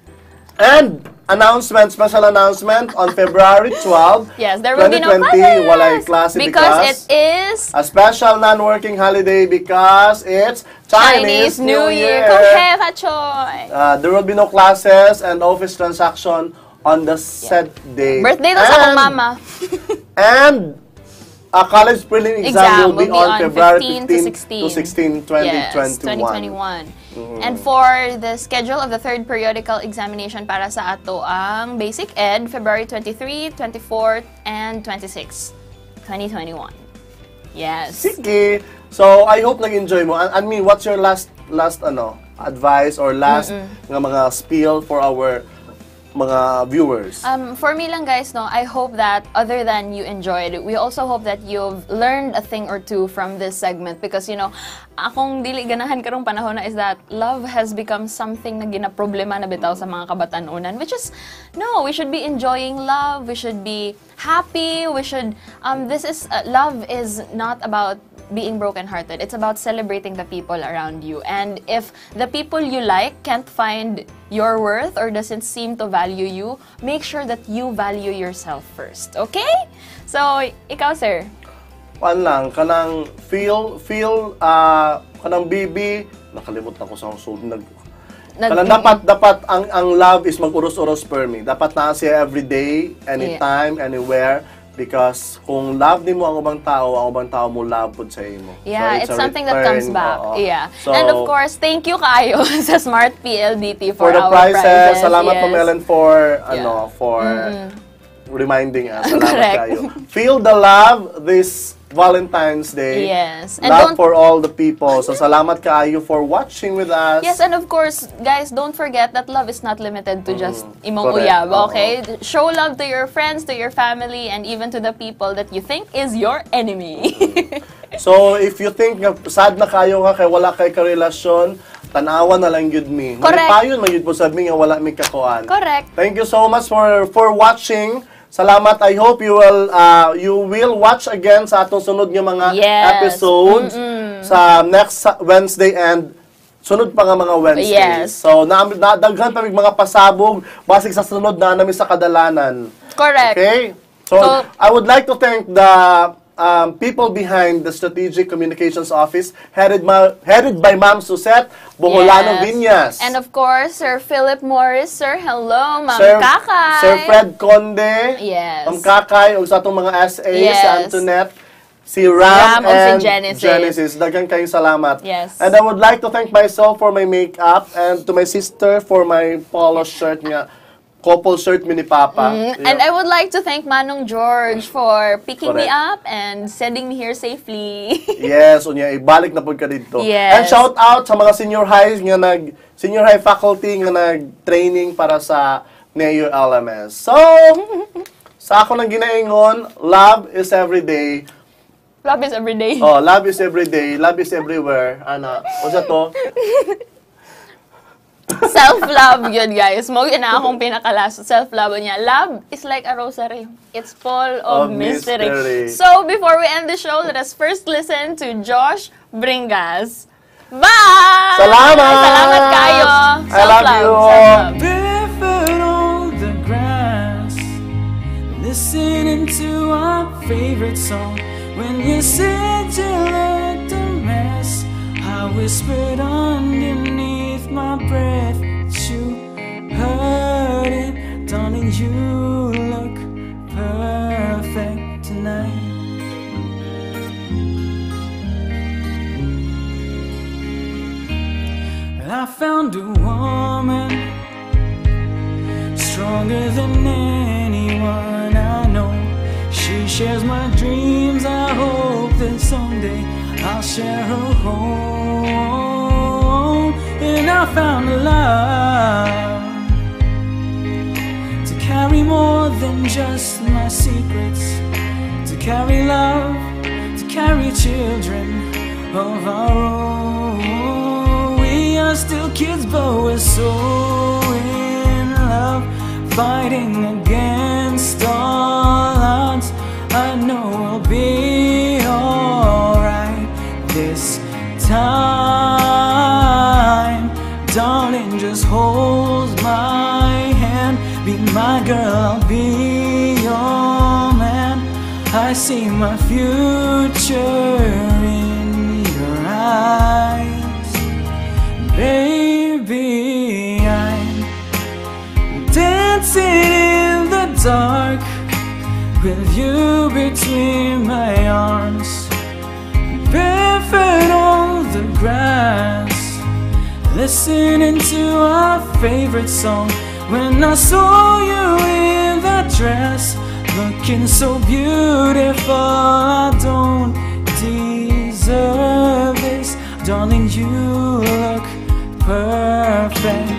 And announcement, special announcement on February twelfth, Yes, there will be no twenty twenty, classes. walay klase because, because it is a special non-working holiday because it's Chinese, New Year. Konghe Fachoy. Uh, there will be no classes and office transaction on the said day. Birthday to sa akong mama. And a college prelim exam, Exam will be on, February fifteen fifteenth to sixteenth, twenty Yes, twenty-one. twenty twenty-one. And for the schedule of the third periodical examination para sa ato ang Basic Ed, February twenty-third, twenty-fourth, and twenty-sixth, twenty twenty-one. Yes. Sige. So, I hope nag-enjoy mo. And, and me, what's your last, last ano, advice or last nga mga spiel for our mga viewers? Um, for me lang guys, no, I hope that other than you enjoyed it, we also hope that you've learned a thing or two from this segment because, you know, akong dili ganahan karong panahon na is that love has become something na ginaproblema na bitaw sa mga kabatanunan, which is, no, we should be enjoying love, we should be happy, we should, um, this is, uh, love is not about being broken-hearted. It's about celebrating the people around you. And if the people you like can't find your worth or doesn't seem to value you, make sure that you value yourself first. Okay? So, ikaw, sir. Pan lang, kanang feel, feel, uh, kanang baby, nakalimot na ko sa susunod. Nag, Nag- kanang dapat, dapat, ang, ang love is mag-uros-uros per me. Dapat na siya every day, anytime, anywhere. Because kung love ni mo ang ubang tao, ang ubang tao mo love po sa imo. Yeah, So, it's a something that return, comes back. oo. Yeah. So, And of course, thank you kayo sa Smart P L D T for, for the our prizes, prizes. salamat yes. po Ellen for, Yeah. ano, for reminding us. Salamat Correct. kayo. Feel the love this Valentine's Day. Yes. And love don't- for all the people. So salamat kaayo for watching with us. Yes, and of course, guys, don't forget that love is not limited to just imong Correct. uyab, Oo. okay? Show love to your friends, to your family, and even to the people that you think is your enemy. So if you think nga sad na kayo nga kay wala kay karelasyon, tanawa na lang yun mi. Correct. Payon man yun po sabi nga wala mi kakuan. Correct. Thank you so much for for watching. Salamat. I hope you will uh, you will watch again sa atong sunod nga mga Yes. episodes sa next sa- Wednesday and sunod pa nga mga Wednesdays. Yes. So na, na daghan pa mig mga pasabog basig sa sunod na namin sa kadalanan. Correct. Okay? So, So- I would like to thank the um, people behind the Strategic Communications Office, headed, ma headed by Ma'am Suzette Boholano Yes. Viñas. And of course, Sir Philip Morris. Sir, hello, Ma'am Sir, Kakay. Sir Fred Conde, Yes. Ma'am Kakay, o sa atong mga S A, si Yes. Antoinette, si Ram, Ram, o si and Genesis. Genesis. Daghang kayong salamat. Yes. And I would like to thank myself for my makeup and to my sister for my polo shirt nga. Couple shirt mi ni Papa. Mm, and I would like to thank Manong George for picking me Correct. up and sending me here safely. Yes, unya ibalik na pud ka dito. Yes. And shout out sa mga senior highs nga nag senior high faculty nga nag-training para sa N E U L M S. So, sa ako nang ginaingon, love is every day. Love is every day. Oh, love is every day, love is everywhere. Ana, unsa to? Self-love yun, guys. Mo yun na akong pinakalas. Self-love niya. Love is like a rosary. It's full of, Of mystery. mystery. So, before we end the show, let us first listen to Josh Bringas. Bye! Salamat! Salamat kayo! I love you. Self-love. Barefoot on the grass, listening to our favorite song. When you said you looked a mess, I whispered underneath my breath that you heard it. Darling, you look perfect tonight. I found a woman stronger than anyone I know. She shares my dreams. I hope that someday I'll share her home. And I found a love to carry more than just my secrets, to carry love, to carry children of our own. We are still kids, but we're so in love, fighting against all odds. I know we'll be alright this time. Darling, just hold my hand. Be my girl, I'll be your man. I see my future in your eyes. Baby, I'm dancing in the dark with you between my arms, barefoot on the grass, listening to our favorite song. When I saw you in that dress, looking so beautiful, I don't deserve this. Darling, you look perfect